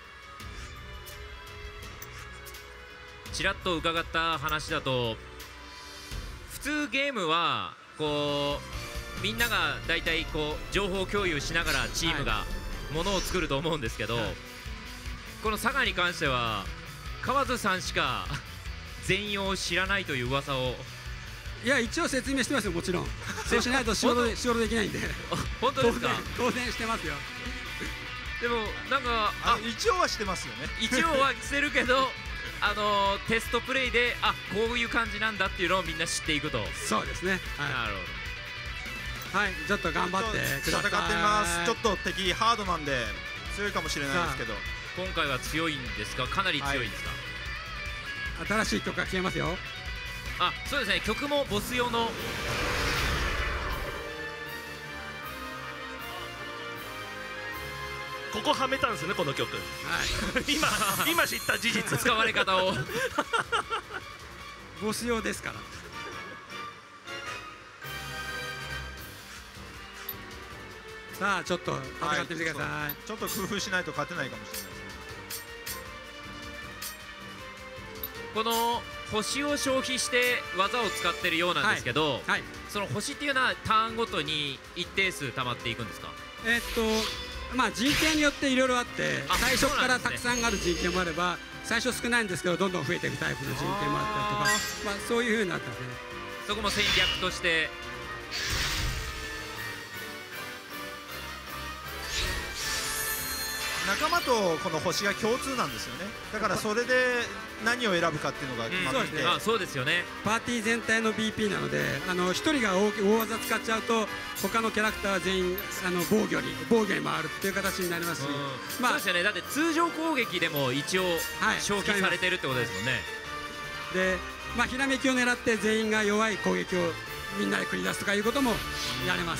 ちらっと伺った話だと、普通ゲームはこうみんながだいたいこう情報共有しながらチームがものを作ると思うんですけど、はい、このサガに関しては河津さんしか全容を知らないという噂を。 いや、一応説明してますよ、もちろん。そうしないと仕事で仕事できないんで。 本当ですか。 当然してますよ。 でもなんかあ一応はしてますよね。 一応はしてるけどあのー、テストプレイであこういう感じなんだっていうのをみんな知っていくと。 そうですね、はい、 なるほど。はい、ちょっと頑張ってください。 戦ってみます。ちょっと敵ハードなんで強いかもしれないですけど、 今回は強いんですか。かなり強いですか。 はい、新しい曲が消えますよ。 あ、そうですね、曲もボス用のここはめたんですね、この曲。はい、今今知った事実。 使われ方をボス用ですから。さあちょっと戦ってみてください。はい、 ちょっと工夫しないと勝てないかもしれないですね。 この星を消費して技を使ってるようなんですけど、はいはい、その星っていうのはターンごとに一定数溜まっていくんですか。 えー、っとまあ人権によっていろいろあって、最初からたくさんある人権もあれば、最初少ないんですけどどんどん増えていくタイプの人権もあったりとか、まあそういうふうになってますね。 そこも戦略として仲間とこの星が共通なんですよね。だからそれで何を選ぶかっていうのが決まっていて、 うん、そうですよね。 パーティー全体の ビーピー なので、あのひとりが 大, 大技使っちゃうと他のキャラクターは全員あの防御に防御に回るっていう形になりますし、 うん、まあ、そうですよね。だって通常攻撃でも一応消費されてるってことですもんね。 で、まあ、ひらめきを狙って全員が弱い攻撃をみんなで繰り出すとかいうこともやれます。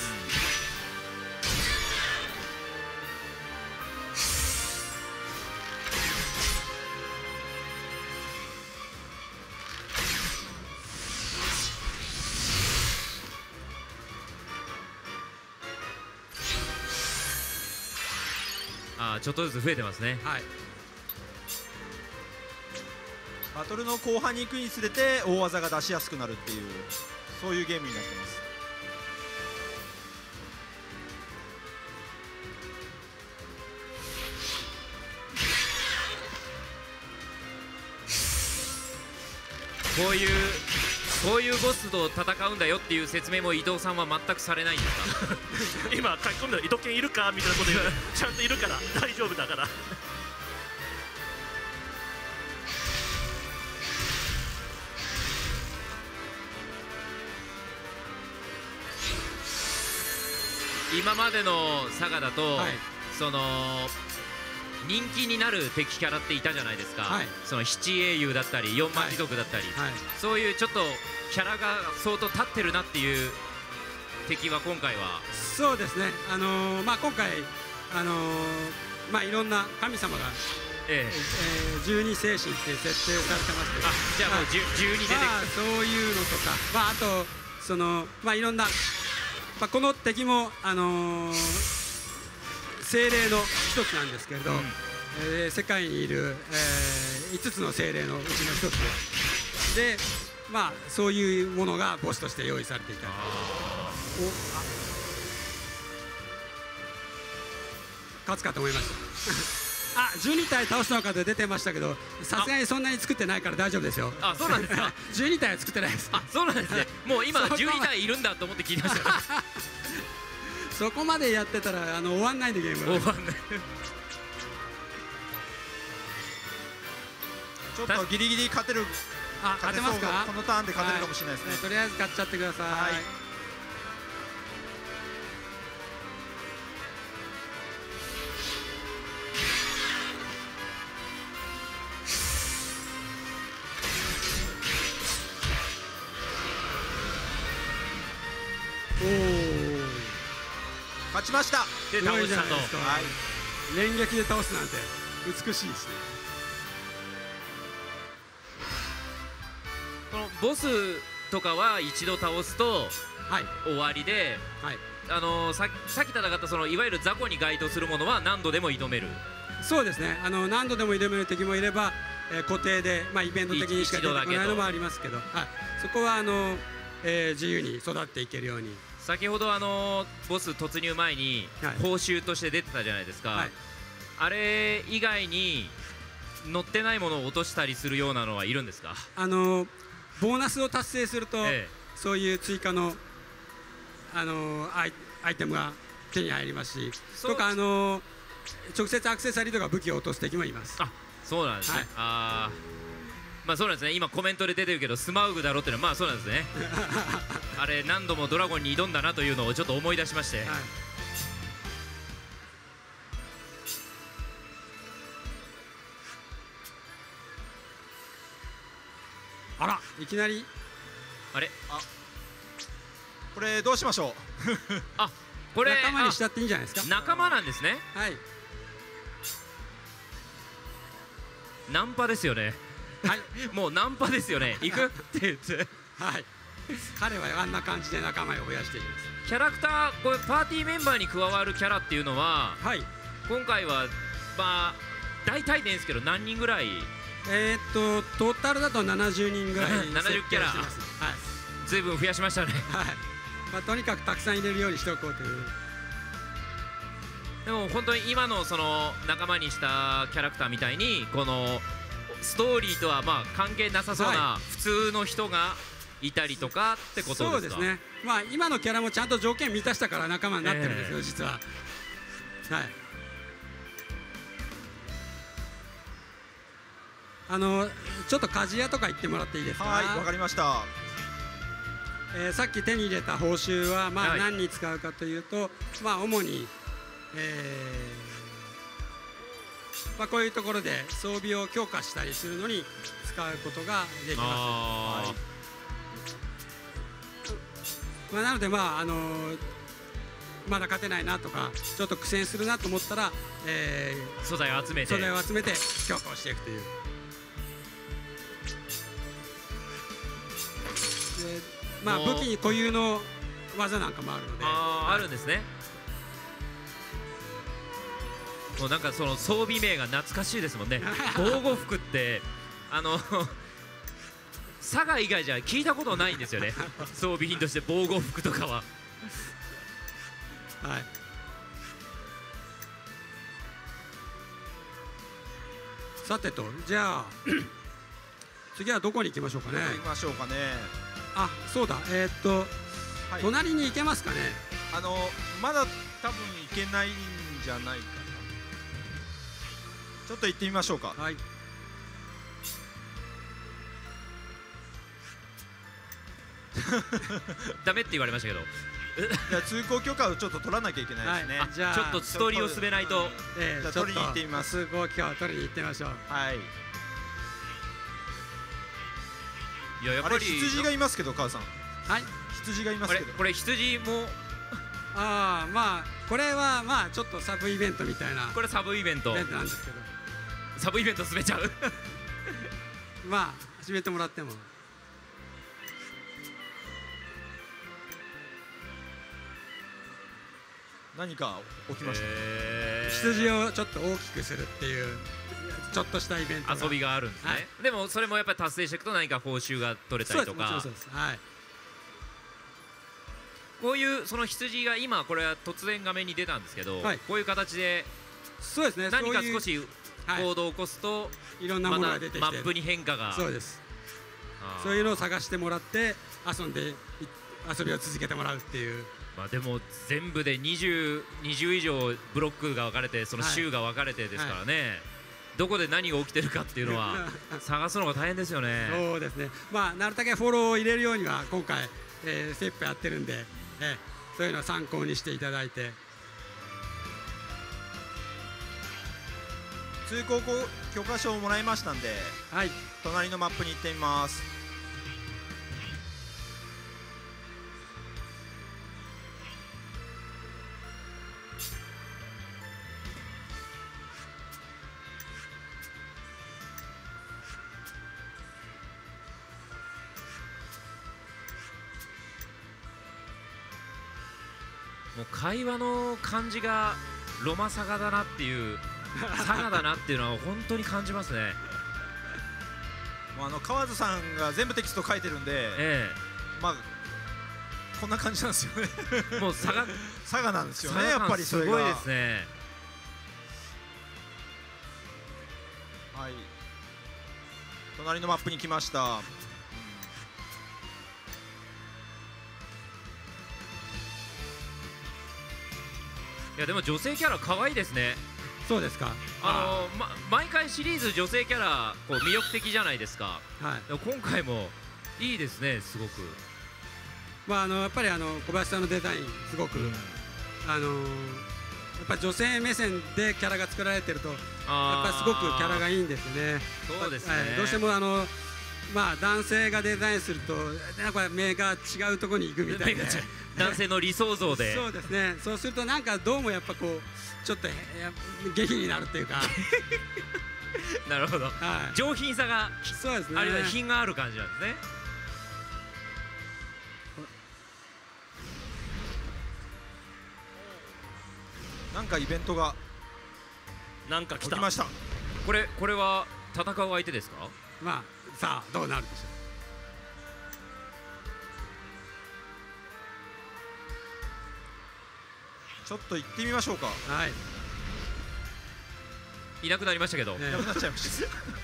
あ、ちょっとずつ増えてますね。 はい、 バトルの後半に行くにつれて大技が出しやすくなるっていう、そういうゲームになってます。 こういうこういうボスと戦うんだよっていう説明も伊藤さんは全くされないんですか。 今書き込んだら伊藤健いるかみたいなこと言うちゃんといるから大丈夫だから。 今までのサガだと、はい、その人気になる敵キャラっていたじゃないですか。はい、その七英雄だったり四万貴族だったり、はいはい、そういうちょっとキャラが相当立ってるなっていう敵は今回は。 そうですね、あのー、まあ今回、あのー、まあいろんな神様が、えええー、十二星神って設定されてますけど、 あ、じゃあもう十二出てくる、 まあ、そういうのとか、まあ、あとその、まあ、いろんな、まあ、この敵も、あのー、精霊の一つなんですけれど、うん、えー、世界にいる、えー、いつつの精霊のうちの一つで、で、まあ、そういうものがボスとして用意されていたり、おあ勝つかと思いましたあ、じゅうに体倒したのかと出てましたけど、さすがにそんなに作ってないから大丈夫ですよ。 あ、そうなんですか。 じゅうに体は作ってないです。 あ、そうなんですね。もう今じゅうに体いるんだと思って聞いてましたそこまでやってたらあの終わんないでゲーム終わんないちょっとギリギリ勝てる。 あ、勝てますか。 このターンで勝てるかもしれないですね。 はい、とりあえず買っちゃってください。はい、 勝ちました。 で倒したと。 はい、 連撃で倒すなんて美しいですね。 このボスとかは一度倒すとはい終わりで、 はい、 あのーささっき戦ったそのいわゆる雑魚に該当するものは何度でも挑める。 そうですね。あの何度でも挑める敵もいれば、えー固定で、まあ、イベント的にしか出てこないのもありますけど、はい、そこはあの、えー自由に育っていけるように。 先ほどあのーボス突入前にはい報酬として出てたじゃないですか、 はい、 あれ以外に乗ってないものを落としたりするようなのはいるんですか？ あのボーナスを達成すると、 ええそういう追加の、あのアイ、アイテムが手に入りますし、 そうとか、あの直接アクセサリーとか武器を落とす敵もいます。 あ、そうなんですね、 はい、 あーまあそうなんですね。今コメントで出てるけどスマウグだろっていうのはまあそうなんですねあれ何度もドラゴンに挑んだなというのをちょっと思い出しまして、 はい、あら、いきなりあれこれどうしましょあこれ仲間にしちゃっていいんじゃないですか。 あ仲間なんですね。 はい、 ナンパですよねはいもうナンパですよね行くって言ってはい、彼はあんな感じで仲間を増やしていきまキャラクターこれパーティーメンバーに加わるキャラっていうのはす。はい、 今回はまあ大体でいいんですけど何人ぐらいえー、っとトータルだとななじゅうにんぐらいななじゅうキャラ設定してます。はいずいぶん増やしましたねはい、まあ、とにかくたくさん入れるようにしておこうという。 でも本当に今のその仲間にしたキャラクターみたいにこのストーリーとはまあ関係なさそうなは普通の人がいたりとかってことですか？ そうですね。まあ今のキャラもちゃんと条件満たしたから仲間になってるんですよ、 ええ実は。はい。あのちょっと鍛冶屋とか行ってもらっていいですか。 う。はい、わかりました。 えーさっき手に入れた報酬はまあはい何に使うかというと、まあ主に、えーまあこういうところで装備を強化したりするのに使うことができます。 あー、 まあなのでまああのーまだ勝てないなとかちょっと苦戦するなと思ったら、え素材を集めー、 てそれを集めて強化をしていくという。でまあもう武器に固有の技なんかもあるので。 あーあるんですね。もうなんかその装備名が懐かしいですもんね防護服ってあの佐賀以外じゃ聞いたことないんですよね装備品として防護服とかは。 はい。さてと、じゃあ次はどこに行きましょうかね。 行きましょうかね。 あ、そうだ。えーっと、 はい。 隣に行けますかね。 あのまだ多分行けないんじゃないかな。ちょっと行ってみましょうか。 はい。 ダメって言われましたけどじゃあ通行許可をちょっと取らなきゃいけないですね。 はいじゃあちょっとストーリーを進めないと。 えーじゃあ取りに行ってみますすごい今日は取りに行ってみましょう。 はい。あれいややっぱり羊がいますけど、母さん。 はい。 羊がいまあすけど。 れこれ羊もああ、まあこれはまあちょっとサブイベントみたいなこれサブイベントイベントなんですけど、 サブイベント進めちゃうまあ始めてもらっても。 何か起きました。 えー羊をちょっと大きくするっていうちょっとしたイベントが遊びがあるんですね、 はいでもそれもやっぱり達成していくと何か報酬が取れたそうです、もちろりとかんそうです。はい。 こういうその羊が今これは突然画面に出たんですけど、 はいこういう形でそうですね。 何かそういう少しはい行動を起こすといろんなもまたのが出てきて、 マップに変化がそうです。 あーそういうのを探してもらって遊んでい遊びを続けてもらうっていう。 まあでも全部でにじゅう、にじゅう以上ブロックが分かれてその州が分かれてですからね、どこで何が起きてるかっていうのは探すのが大変ですよね。 そうですね。まあなるだけフォローを入れるようには今回、えー、ステップやってるんで、えー、そういうのを参考にしていただいて。 通行許可証をもらいましたんで、 はい。 隣のマップに行ってみます。 もう会話の感じがロマサガだなっていうサガだなっていうのは本当に感じますね。 もうあの川津さんが全部テキスト書いてるんで、 えまあこんな感じなんですよね。 え、もうサガ佐賀なんですよね。 サガやっぱりそれがすごいですね。 はい。隣のマップに来ました。 いやでも女性キャラ可愛いですね。 そうですか。 あのま、毎回シリーズ女性キャラこう魅力的じゃないですか。 はい。 でも今回もいいですね、すごく。 まああのやっぱりあの小林さんのデザインすごく、うん、あのー、やっぱ女性目線でキャラが作られてるとやっぱりすごくキャラがいいんですね。 そうですね。 はい、どうしてもあのまあ男性がデザインするとなんか目が違うところに行くみたいな男性の理想像でそうですね。そうするとなんかどうもやっぱこうちょっと下品になるっていうかなるほど、はい、上品さがそうですね、 あるいは品がある感じなんですね。 なんかイベントがなんか来た起きました。 これこれは戦う相手ですか？ まあさあどうなるでしょう。ちょっと行ってみましょうか。 はい。 いなくなりましたけど、 いなくなっちゃいました。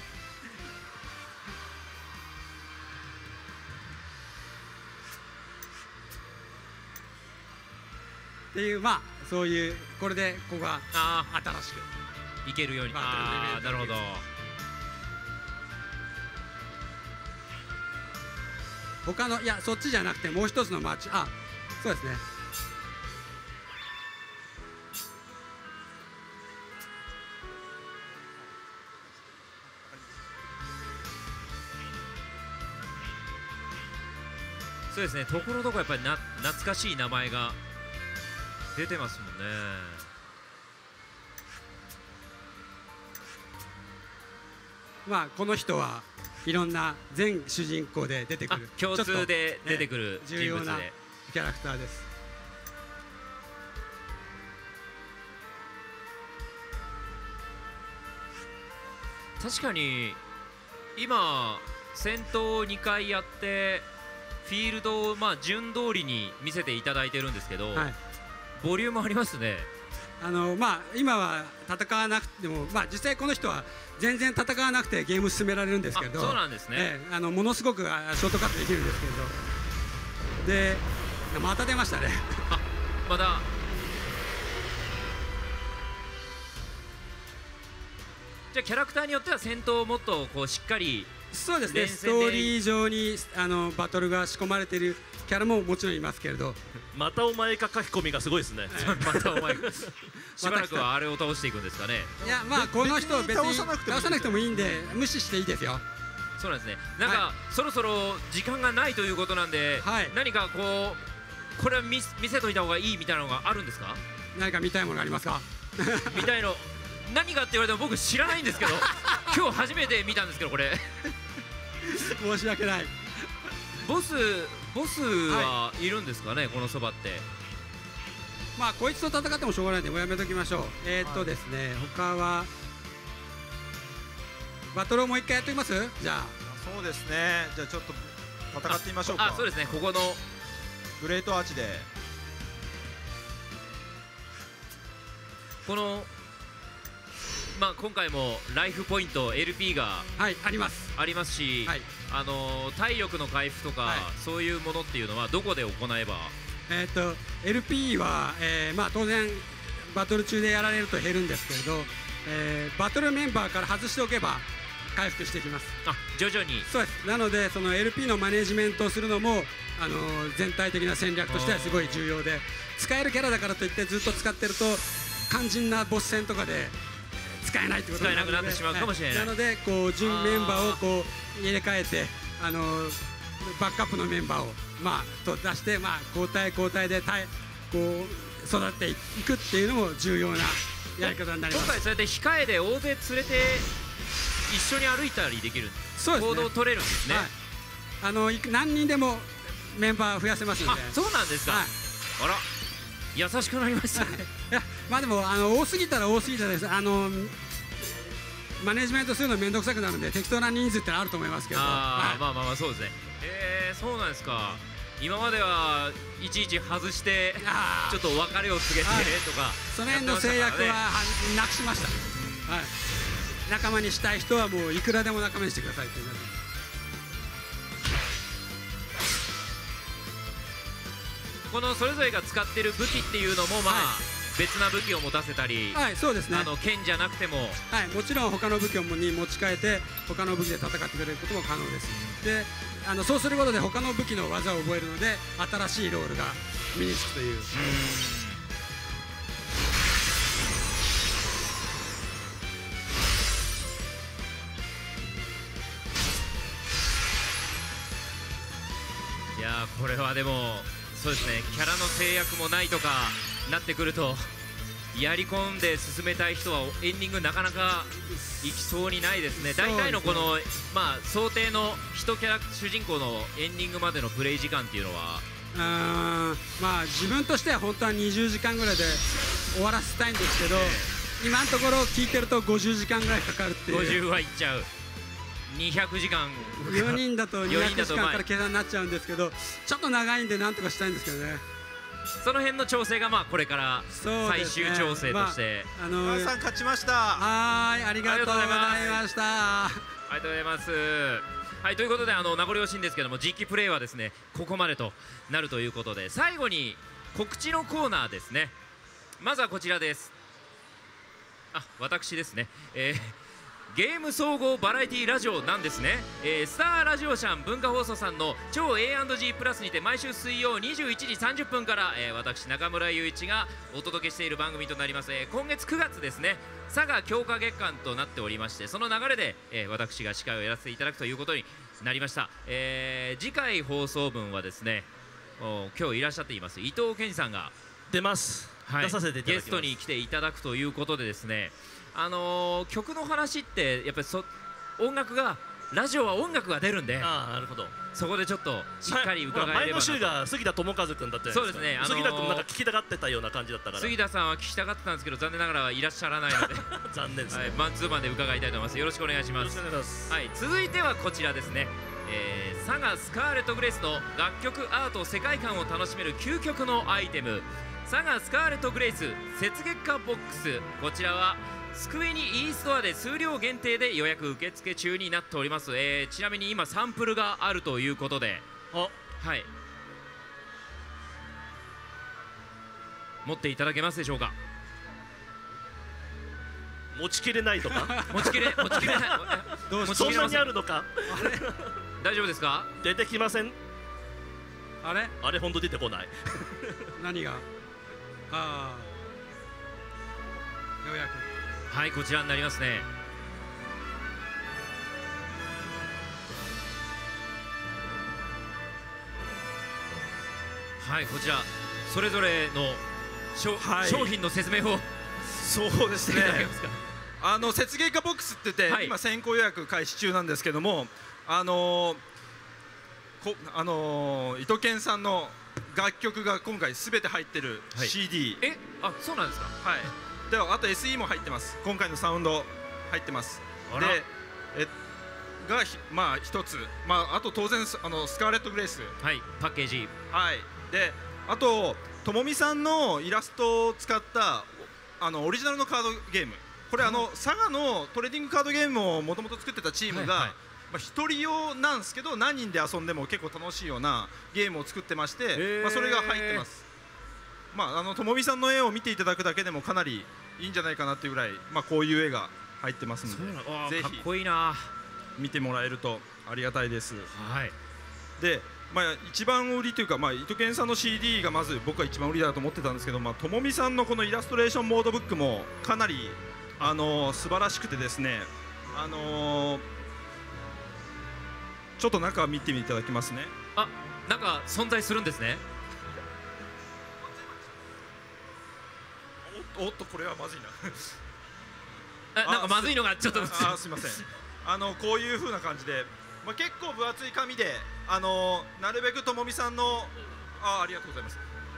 っていうまあそういうこれでここがあ新しくいけるように。 バトルのイベントああなるほど。 他のいやそっちじゃなくてもう一つのマッチ、あそうですね。 そうですね、ところどころやっぱりな懐かしい名前が出てますもんね。 まあこの人はいろんな全主人公で出てくる共通で出てくる重要な人物で、 キャラクターです。 確かに今戦闘にかいやってフィールドをまあ順通りに見せていただいてるんですけど、 はい、 ボリュームありますね。 あのまあ今は戦わなくても、まあ実際この人は全然戦わなくてゲーム進められるんですけど、 そうなんですね、 ええ、あのものすごくショートカットできるんですけど、でまた出ましたね。 あまだじゃあキャラクターによっては戦闘をもっとこうしっかり、 そうですね、ストーリー上にあのバトルが仕込まれているキャラももちろんいますけれど、 またお前か書き込みがすごいですね。 またお前しばらくはあれを倒していくんですかね。 いやまあこの人別に別に倒さなくてもいい倒さなくてもいいんで無視していいですよ。 そうなんですね。なんか、はい、そろそろ時間がないということなんで、はい、何かこうこれは見見せといた方がいいみたいなのがあるんですか？ 何か見たいものがありますか？ 見たいの何かって言われても僕知らないんですけど今日初めて見たんですけどこれ申し訳ない。 ボスボスはいるんですかね、はい、このそばって。 まあこいつと戦ってもしょうがないんでもうやめときましょう。えー、っとですね、はい、他はバトルをもう一回やってみます？じゃあそうですね。じゃあちょっと戦ってみましょうか。 ああそうですね、ここのグレートアーチでこのまあ今回もライフポイント エルピー がはいありますありますし、はい、あのー、体力の回復とか、はい、そういうものっていうのはどこで行えば？ えー、っと エルピー は、えー、まあ当然バトル中でやられると減るんですけれど、えー、バトルメンバーから外しておけば回復していきます。 あ徐々に。 そうです。なのでその エルピー のマネジメントをするのもあのー、全体的な戦略としてはすごい重要で、使えるキャラだからといってずっと使ってると肝心なボス戦とかで使えないってことになるので、 使えなくなってしまうかもしれない、はい、 なのでこう準メンバーをこう入れ替えてあのバックアップのメンバーをまあと出してまあ交代交代でたいこう育っていくっていうのも重要なやり方になります。 今回そうやって控えで大勢連れて一緒に歩いたりできる。 そうですね、 行動を取れるんですね、はい、 あの何人でもメンバー増やせますので。 あそうなんですか、 はい、 あら優しくなりましたねいやまあでもあの多すぎたら多すぎたらですあのマネジメントするの面倒くさくなるんで適当な人数ってのあると思いますけど、 あ、 はい、 まあまあまあそうですね。えー、そうなんですか。今まではいちいち外してちょっと別れを告げて、はい、とかその辺の制約はなくしました、はい、仲間にしたい人はもういくらでも仲間にしてくださいって言います。 このそれぞれが使ってる武器っていうのもまあ、はい、別な武器を持たせたり、 はい、そうですね、 あの剣じゃなくても、 はい、もちろん他の武器に持ち替えて他の武器で戦ってくれることも可能です。であのそうすることで他の武器の技を覚えるので新しいロールが身につくという。 いやーこれはでもそうですね、キャラの制約もないとかなってくるとやり込んで進めたい人はエンディングなかなかいきそうにないですね。大体のこの、まあ、想定の一キャラ主人公のエンディングまでのプレイ時間っていうのはうーんまあ自分としては本当はにじゅうじかんぐらいで終わらせたいんですけど、今のところ聞いてるとごじゅうじかんぐらいかかるっていう。 ごじゅうはいっちゃう。にひゃくじかんよにんだとにひゃくじかんから計算になっちゃうんですけど、ちょっと長いんでなんとかしたいんですけどね。 その辺の調整がまあこれから最終調整として、 まあ、あのー、さん勝ちました。 はい、ありがとうございました。 ありがとうございます。はい、ということであの名残惜しいんですけども、実機プレイはですねここまでとなるということで、最後に告知のコーナーですね。まずはこちらです。あ、私ですね、えーゲーム総合バラエティラジオなんですね、えー、スターラジオシャン文化放送さんの超 エーアンドジー プラスにて毎週水曜にじゅういちじさんじゅっぷんから、えー、私中村雄一がお届けしている番組となります、えー、今月くがつですね、佐賀強化月間となっておりまして、その流れで、えー、私が司会をやらせていただくということになりました。えー、次回放送分はですね、今日いらっしゃっています伊藤健二さんが出ます、はい、出させていただきます。 ゲストに来ていただくということでですね、あのー、曲の話ってやっぱりそ音楽がラジオは音楽が出るんで、 ああなるほど、 そこでちょっとしっかり伺えればなと。 前の週が杉田智和君だったじゃないですか。 そうですね、あのー、 杉田君なんか聞きたがってたような感じだったから。 杉田さんは聞きたがってたんですけど残念ながらいらっしゃらないので残念ですね、 はい、マンツーマンで伺いたいと思います。よろしくお願いします。はい、続いてはこちらですね、えー、佐賀スカーレットグレイスの楽曲アート世界観を楽しめる究極のアイテム、佐賀スカーレットグレイス雪月花ボックス、こちらはスクエニ e ストアで数量限定で予約受付中になっております。えー、ちなみに今サンプルがあるということで、 あ、 はい、持っていただけますでしょうか。 持ちきれないとか持ちきれ持ちきれないどうそんなにあるのかあれ大丈夫ですか。 出てきません。 あれあれ本当出てこない何が、ああようやく、 はい、こちらになりますね。はい、こちらそれぞれの商、はい、商品の説明をそうですねあの雪月花ボックスって言って、はい、今先行予約開始中なんですけども、あのー、こあのー、伊藤健さんの楽曲が今回すべて入ってる シーディー、 はい、え、あ、そうなんですか。 はい、ではあと エスイー も入ってます。今回のサウンド入ってます。でえがまあ一つ、まああと当然あのスカーレットグレイス、 はい、パッケージ、 はい、であとともみさんのイラストを使ったあのオリジナルのカードゲーム、これあの佐賀のトレーディングカードゲームをもともと作ってたチームが、はいはい、まあひとり用なんですけど何人で遊んでも結構楽しいようなゲームを作ってまして、まあそれが入ってます。まああのともみさんの絵を見ていただくだけでもかなりいいんじゃないかなっていうぐらい、まあこういう絵が入ってますので、ぜひかっこいいな、 見てもらえるとありがたいです。 はい。 で、まあ一番売りというか、まあ伊藤健さんの シーディー がまず僕は一番売りだと思ってたんですけど、まあともみさんのこのイラストレーションモードブックもかなりあのー、素晴らしくてですね、あのー、ちょっと中見ていただきますね。 あ、なんか存在するんですね。 おっとこれはまずいなあ、なんかまずいのがちょっとああすみません。あのこういう風な感じで、まあ、結構分厚い紙で、あのー、なるべくともみさんの あ, ありがとうございます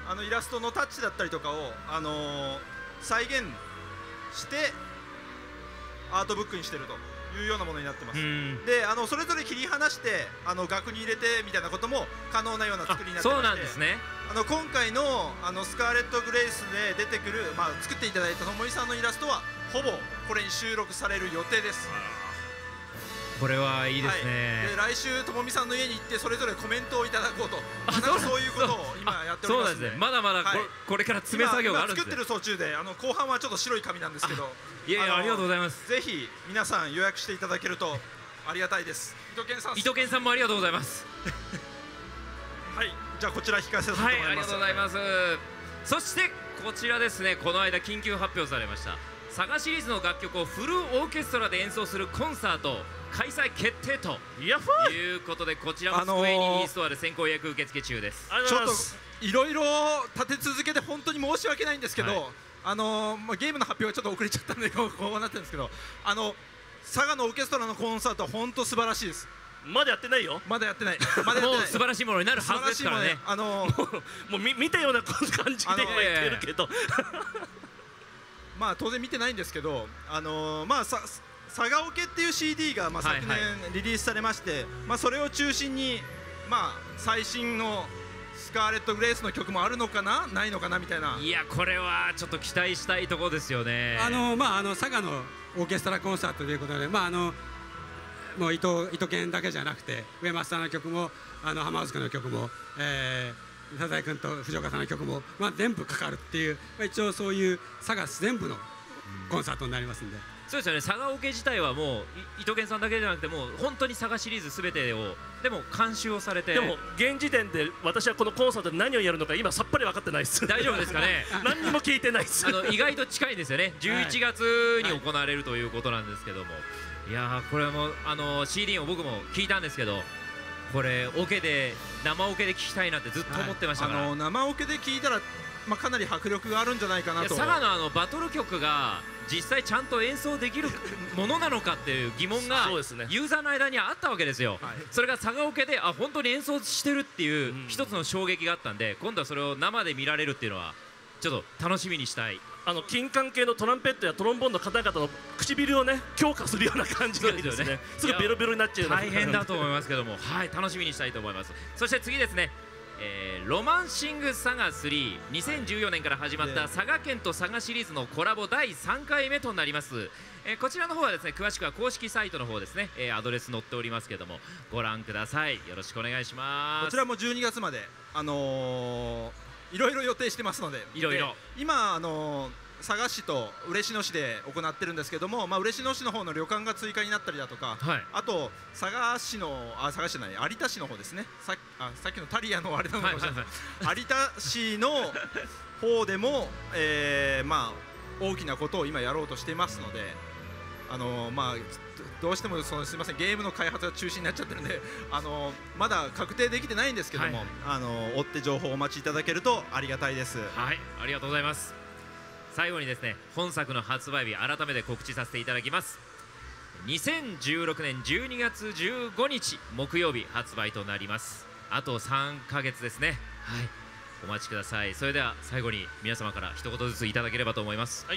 あのイラストのタッチだったりとかを、あのー、再現してアートブックにしてるというようなものになってます。で、あのそれぞれ切り離してあの額に入れてみたいなことも可能なような作りになってまして、 そうなんですね。 あの今回のあのスカーレット・グレイスで出てくる、まあ、作っていただいたともみさんのイラストはほぼこれに収録される予定です。 これはいいですね。 はい、で来週ともみさんの家に行ってそれぞれコメントをいただこうと、まあ、なんかそういうことを今やっておりますので、 そうなんですね。まだまだこ、はい、これから詰め作業があるんですね。 作ってる途中で、あの後半はちょっと白い紙なんですけど、 いやいや、ありがとうございます。 ぜひ皆さん予約していただけるとありがたいです。伊藤健さん、 伊藤健さんもありがとうございます。 はい、じゃあこちら控えさせていただきます。 はい、ありがとうございます。そしてこちらですね、この間緊急発表されましたサガシリーズの楽曲をフルオーケストラで演奏するコンサート開催決定ということで、こちらもスクエニーストアで先行予約受付中です。 ちょっといろいろ立て続けて本当に申し訳ないんですけど、はい、あのまあ、ゲームの発表がちょっと遅れちゃったんでこうなってるんですけど、あの佐賀のオーケストラのコンサートは本当素晴らしいです。 まだやってないよ。 まだやってない。まだやってない。 もう素晴らしいものになるはずですからね。 あのー、もう見たような感じで今言ってるけど、 まあ当然見てないんですけど、あのー、まあさ佐賀オケっていう シーディー がまあ昨年リリースされまして、はいはい、まあそれを中心にまあ最新のスカーレット・グレイスの曲もあるのかなないのかなみたいな。 いや、これはちょっと期待したいところですよね。 あのまああの佐賀のオーケストラコンサートということで、まああのもう伊藤伊藤健だけじゃなくて上松さんの曲もあの浜松君の曲も、えー、佐々井君と藤岡さんの曲も、まあ、全部かかるっていう、まあ、一応そういう佐賀全部のコンサートになりますんで。 そうですよね。佐賀オケ自体はもう伊藤健さんだけじゃなくてもう本当に佐賀シリーズすべてをでも監修をされて、 でも現時点で私はこのコンサートで何をやるのか今さっぱり分かってないです。 大丈夫ですかね。 何にも聞いてないです。 あの意外と近いんですよね。じゅういちがつに行われるということなんですけども、はい、いやーこれもあの シーディー を僕も聞いたんですけど、これオケで生オケで聞きたいなってずっと思ってましたから、はい、 あの生オケで聞いたら、まあ、かなり迫力があるんじゃないかなと。 佐賀のあのバトル曲が実際ちゃんと演奏できるものなのかっていう疑問がユーザーの間にあったわけですよ。はい、それが佐賀オケであ本当に演奏してるっていう一つの衝撃があったんで、今度はそれを生で見られるっていうのはちょっと楽しみにしたい。 あの金管系のトランペットやトロンボーンの方々の唇をね強化するような感じがいいですね。すぐベロベロになっちゃうような。 大変だと思いますけども、はい、楽しみにしたいと思います。そして次ですね、えー、ロマンシングサガスリー、にせんじゅうよねんから始まった佐賀県と佐賀シリーズのコラボだいさんかいめとなります。えー、こちらの方はですね詳しくは公式サイトの方ですね、えー、アドレス載っておりますけどもご覧ください。よろしくお願いします。 こちらもじゅうにがつまであのー、いろいろ予定してますので、 いろいろ今あのー佐賀市と嬉野市で行ってるんですけども、まあ、嬉野市の方の旅館が追加になったりだとか、はい、あと佐賀市のあ佐賀市じゃない有田市の方ですね、さあさっきのタリアのあれなのかもしれない、有田市の方でも、えーまあ、大きなことを今やろうとしていますので、あのーまあ、どうしてもそのすみませんゲームの開発が中止になっちゃってるんで、あのー、まだ確定できてないんですけども、はい、あのー、追って情報をお待ちいただけるとありがたいです。 はい、ありがとうございます。最後にですね本作の発売日改めて告知させていただきます。にせんじゅうろくねんじゅうにがつじゅうごにち木曜日発売となります。あとさんかげつですね。はい、お待ちください。それでは最後に皆様から一言ずついただければと思います。はい、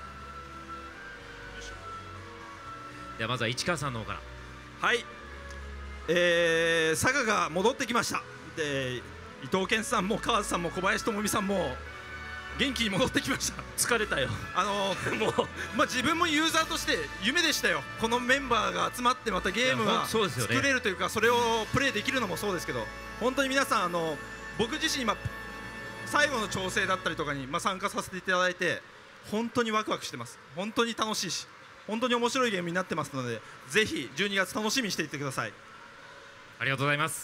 ではまずは市川さんの方から。 はい、えー、佐賀が戻ってきました。で伊藤健さんも川津さんも小林智美さんも元気に戻ってきました。 疲れたよ。 あのー、もう、まあ、自分もユーザーとして夢でしたよ。このメンバーが集まってまたゲームが作れるというか、それをプレイできるのもそうですけど、本当に皆さんあの僕自身今最後の調整だったりとかに、まあ、参加させていただいて本当にワクワクしてます。本当に楽しいし本当に面白いゲームになってますので、ぜひじゅうにがつ楽しみにしていってください。 ありがとうございます。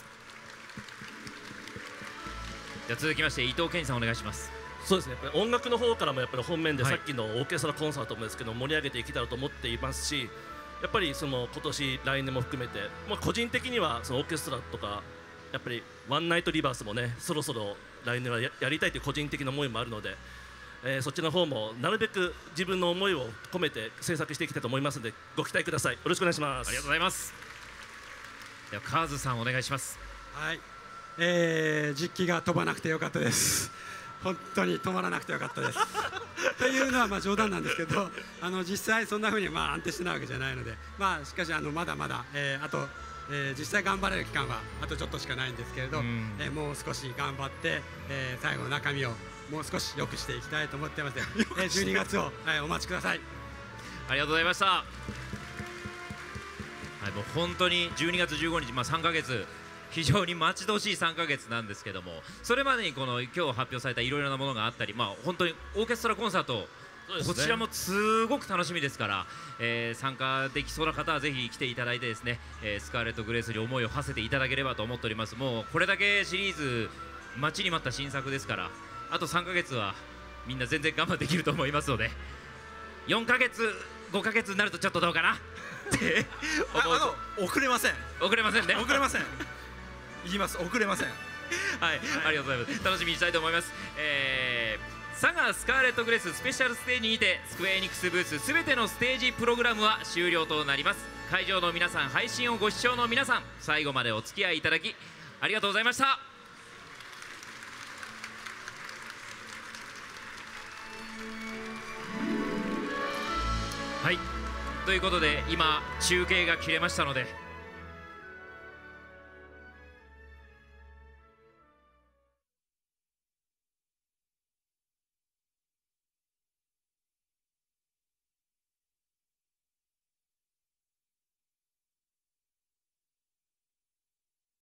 じゃあ続きまして伊藤健さんお願いします。 そうですね、やっぱり音楽の方からもやっぱり本面でさっきのオーケストラコンサートもですけど盛り上げていけたらと思っていますし、やっぱりその今年来年も含めて、まあ、個人的にはそのオーケストラとかやっぱりワンナイトリバースもねそろそろ来年は や, やりたいという個人的な思いもあるので、えー、そっちの方もなるべく自分の思いを込めて制作していきたいと思いますのでご期待ください。よろしくお願いします。 ありがとうございます。ではカーズさんお願いします。 はい、えー、実機が飛ばなくてよかったです。 本当に止まらなくてよかったですというのはまあ冗談なんですけど、あの実際そんな風にまあ安定してないわけじゃないので、まあしかしあのまだまだ、えー、あと、えー、実際頑張れる期間はあとちょっとしかないんですけれど、えー、もう少し頑張って、えー、最後の中身をもう少し良くしていきたいと思ってます。えー、じゅうにがつを、はい、お待ちください。 ありがとうございました。はい、もう本当にじゅうにがつじゅうごにち、まあ、さんかげつ非常に待ち遠しいさんかげつなんですけども、それまでにこの今日発表されたいろいろなものがあったり、まあ、本当にオーケストラコンサート、ね、こちらもすごく楽しみですから、えー、参加できそうな方はぜひ来ていただいてですね、えー、スカーレット・グレースに思いを馳せていただければと思っております。もうこれだけシリーズ待ちに待った新作ですから、あとさんかげつはみんな全然我慢できると思いますので、よんかげつごかげつになるとちょっとどうかなって思うと。 あの遅れません遅れませんね。 遅れません言います、遅れません。 はい、ありがとうございます。楽しみにしたいと思います。えー、サガスカーレット・グレーススペシャルステージにてスクエアエニックスブースすべてのステージプログラムは終了となります。会場の皆さん、配信をご視聴の皆さん、最後までお付き合いいただきありがとうございました。はい、ということで今中継が切れましたので、